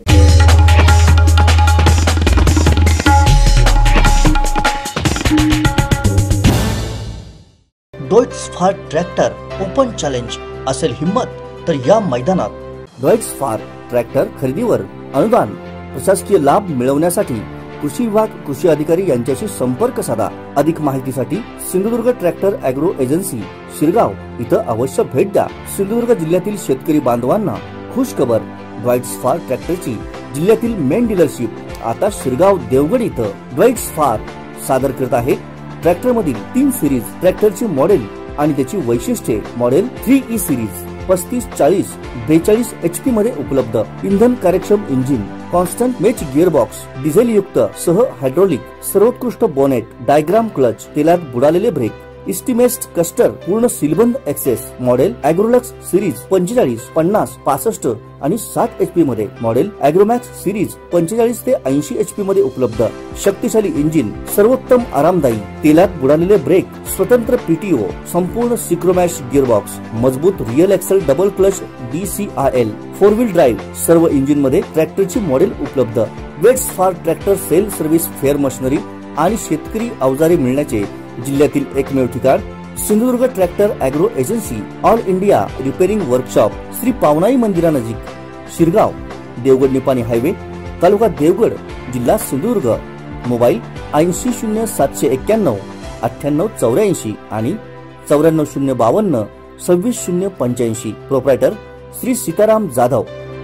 Deutz Fahr tractor open challenge असेल हिम्मत तर या मैदानात. डॉइट्स फार ट्रॅक्टर खरेदीवर अनुदान, प्रशासकीय लाभ मिळवण्यासाठी कृषी विभाग, कृषी अधिकारी यांच्याशी संपर्क साधा. अधिक माहितीसाठी Sindhudurg tractor agro agency Shirgaon इथं अवश्य भेट द्या. सिंधुदुर्ग जिल्ह्यातील शेतकरी बांधवांना खुश खबर, डॉइट्स फार ट्रॅक्टरची जिल्ह्यातील मेन डीलरशिप आता शिरगाव देवगड इथं वेट्स फार सादर करत आहे ट्रॅक्टर मधील तीन सिरीज ट्रॅक्टरची मॉडेल आणि त्याची वैशिष्ट्ये. मॉडेल थ्री ई सिरीज पस्तीस चाळीस बेचाळीस एच पी मध्ये उपलब्ध. इंधन कार्यक्षम engine, constant mesh gearbox, diesel युक्त सह हायड्रोलिक, सर्वोत्कृष्ट बोनेट, डायग्राम क्लच, तेलात बुडालेले ब्रेक, इस्टिमेस्ट कस्टर, पूर्ण सीलबंद एक्सेस. मॉडेल ॲग्रोलक्स सिरीज पंचेचाळीस पन्नास पासष्ट आणि साठ एच पी मध्ये. मॉडेल ॲग्रोमॅक्स सिरीज पंचेचाळीस ते ऐंशी एच पी मध्ये उपलब्ध. शक्तिशाली इंजिन, सर्वोत्तम आरामदायी, तेलात बुडालेले ब्रेक, स्वतंत्र पीटीओ, संपूर्ण सिक्रोमॅश गिअरबॉक्स, मजबूत rear axle double clutch D C I L, four wheel drive सर्व इंजिन मध्ये ट्रॅक्टरची मॉडेल उपलब्ध. Deutz Fahr tractor sale service fair machinery आणि शेतकरी अवजारे मिळण्याचे जिल्ह्यातील एकमेव ठिकाण Sindhudurg tractor agro agency all India repairing workshop, Shri Pawanai मंदिरानजीक, शिरगाव, देवगड निपाणी हायवे, तालुका देवगड, जिल्हा सिंधुदुर्ग. मोबाईल ऐंशी शून्य सातशे एक्क्याण्णव अठ्ठ्याण्णव चौऱ्याऐंशी आणि चौऱ्याण्णव शून्य बावन्न सव्वीस शून्य पंच्याऐंशी. प्रोप्रायटर श्री सीताराम जाधव.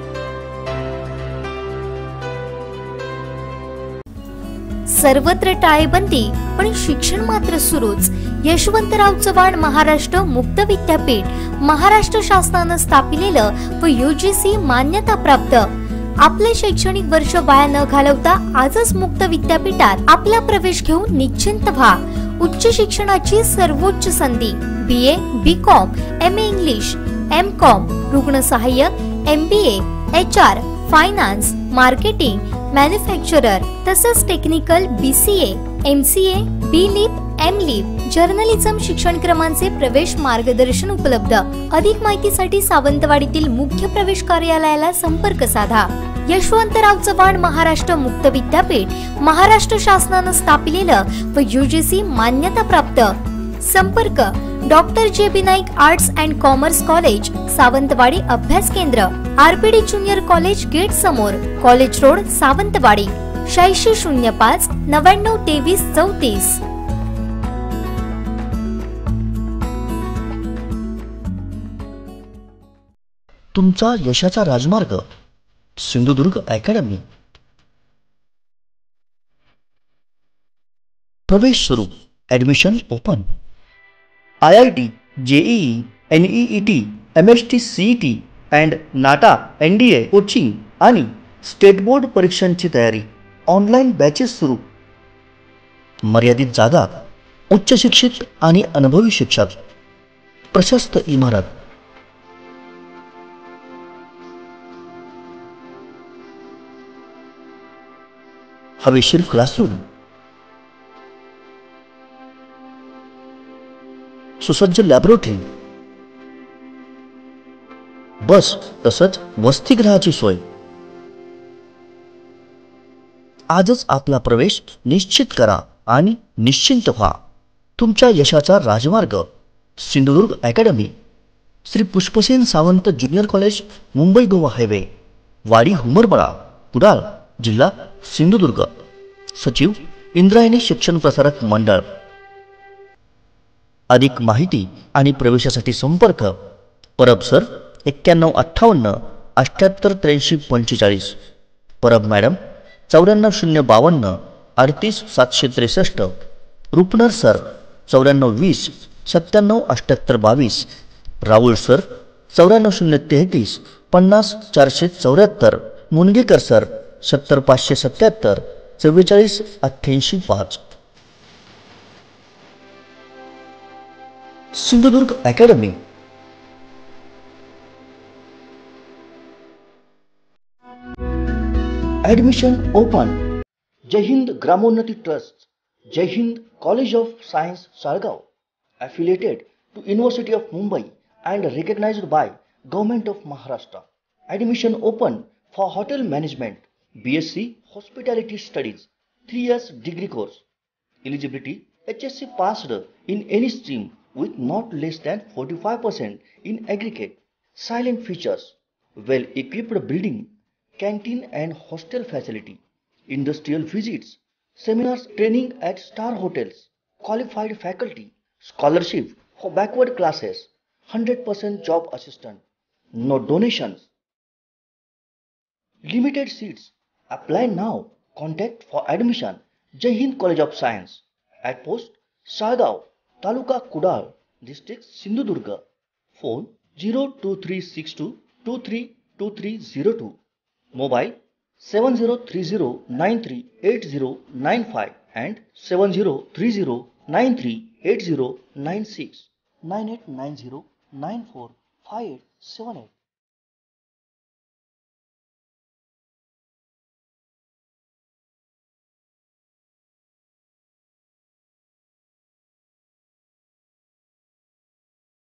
सर्वत्र टाळेबंदी पण शिक्षण मात्र सुरूच. यशवंतराव चव्हाण महाराष्ट्र मुक्त विद्यापीठ महाराष्ट्र शासनानं स्थापिलेलं व यूजीसी मान्यता प्राप्त. आपले शैक्षणिक वर्ष वाया न घालवता आजच मुक्त विद्यापीठात आपला प्रवेश घेऊन निश्चिंत व्हा. उच्च शिक्षणाची सर्वोच्च संधी. B A, B com, M A English, M com, रुग्ण सहाय्यक, M B A, H R, finance, marketing, manufacturer तसंच technical B C A, M C A, B lib, M lib, journalism शिक्षणक्रमांचे प्रवेश मार्गदर्शन उपलब्ध. अधिक माहितीसाठी सावंतवाडीतील मुख्य प्रवेश कार्यालयाला संपर्क साधा. यशवंतराव चव्हाण महाराष्ट्र मुक्त विद्यापीठ महाराष्ट्र शासनानं स्थापिलेलं व यूजीसी मान्यता प्राप्त. संपर्क doctor J B Naik arts and commerce college, Sawantwadi अभ्यास केंद्र, आरपीडी ज्युनियर कॉलेज गेट समोर, कॉलेज रोड, सावंतवाडी. शहाऐंशी शून्य पाच नव्याण्णव तेवीस चौतीस. तुमचा यशाचा राजमार्ग सिंधुदुर्ग अकॅडमी. प्रवेश सुरू. Admission open. I I T, JEE, N E E T, M S T C E T and NATA N D A coaching आणि स्टेट बोर्ड परीक्षांची तयारी. ऑनलाईन बॅचेस सुरू. मर्यादित जागा, उच्च शिक्षित आणि अनुभवी शिक्षक, प्रशस्त इमारत. हवेशीर क्लासरूम, सुसज्ज लॅबोरेटरी, बस तसंच वसतिगृहाची सोय. आजच आपला प्रवेश निश्चित करा आणि निश्चिंत व्हा. तुमच्या यशाचा राजमार्ग Sindhudurg academy. Shri Pushpasen Sawant junior college, Mumbai Goa highway, Wadi Humarbala, Kudal, जिल्हा सिंधुदुर्ग. सचिव इंद्रायणी शिक्षण प्रसारक मंडळ. अधिक माहिती आणि प्रवेशासाठी संपर्क परब सर एक्क्याण्णव अठ्ठावन्न अठ्ठ्याहत्तर त्र्याऐंशी पंचेचाळीस. परब मॅडम चौऱ्याण्णव शून्य बावन्न अडतीस सातशे त्रेसष्ट. रुपनर सर चौऱ्याण्णव वीस सत्त्याण्णव अठ्ठ्याहत्तर बावीस. राहुल सर चौऱ्याण्णव शून्य तेहतीस पन्नास चारशे चौऱ्याहत्तर. मुनगेकर सर सत्तर पाचशे सत्याहत्तर चव्वेचाळीस अठ्ठ्याऐंशी पाच. Sindhudurg academy. Admission open. Jai Hind Gramonnati trust, Jai Hind college of science Salgaon, affiliated to University of Mumbai and recognized by Government of Maharashtra. Admission open for Hotel Management, B S c Hospitality Studies, three years degree course. Eligibility H S C passed in any stream with not less than forty-five percent in aggregate. Silent features: well equipped building, canteen and hostel facility, industrial visits, seminars, training at star hotels, qualified faculty, scholarship for backward classes, one hundred percent job assistance, no donations, limited seats. Apply now Contact for admission Jai Hind College of Science at post Salgaon, Taluka Kudal, District Sindhudurga. Phone zero two three six two two three two three zero two. Mobile seven zero three zero nine three eight zero nine five and seven zero three zero nine three eight zero nine six, nine eight nine zero nine four five eight seven eight.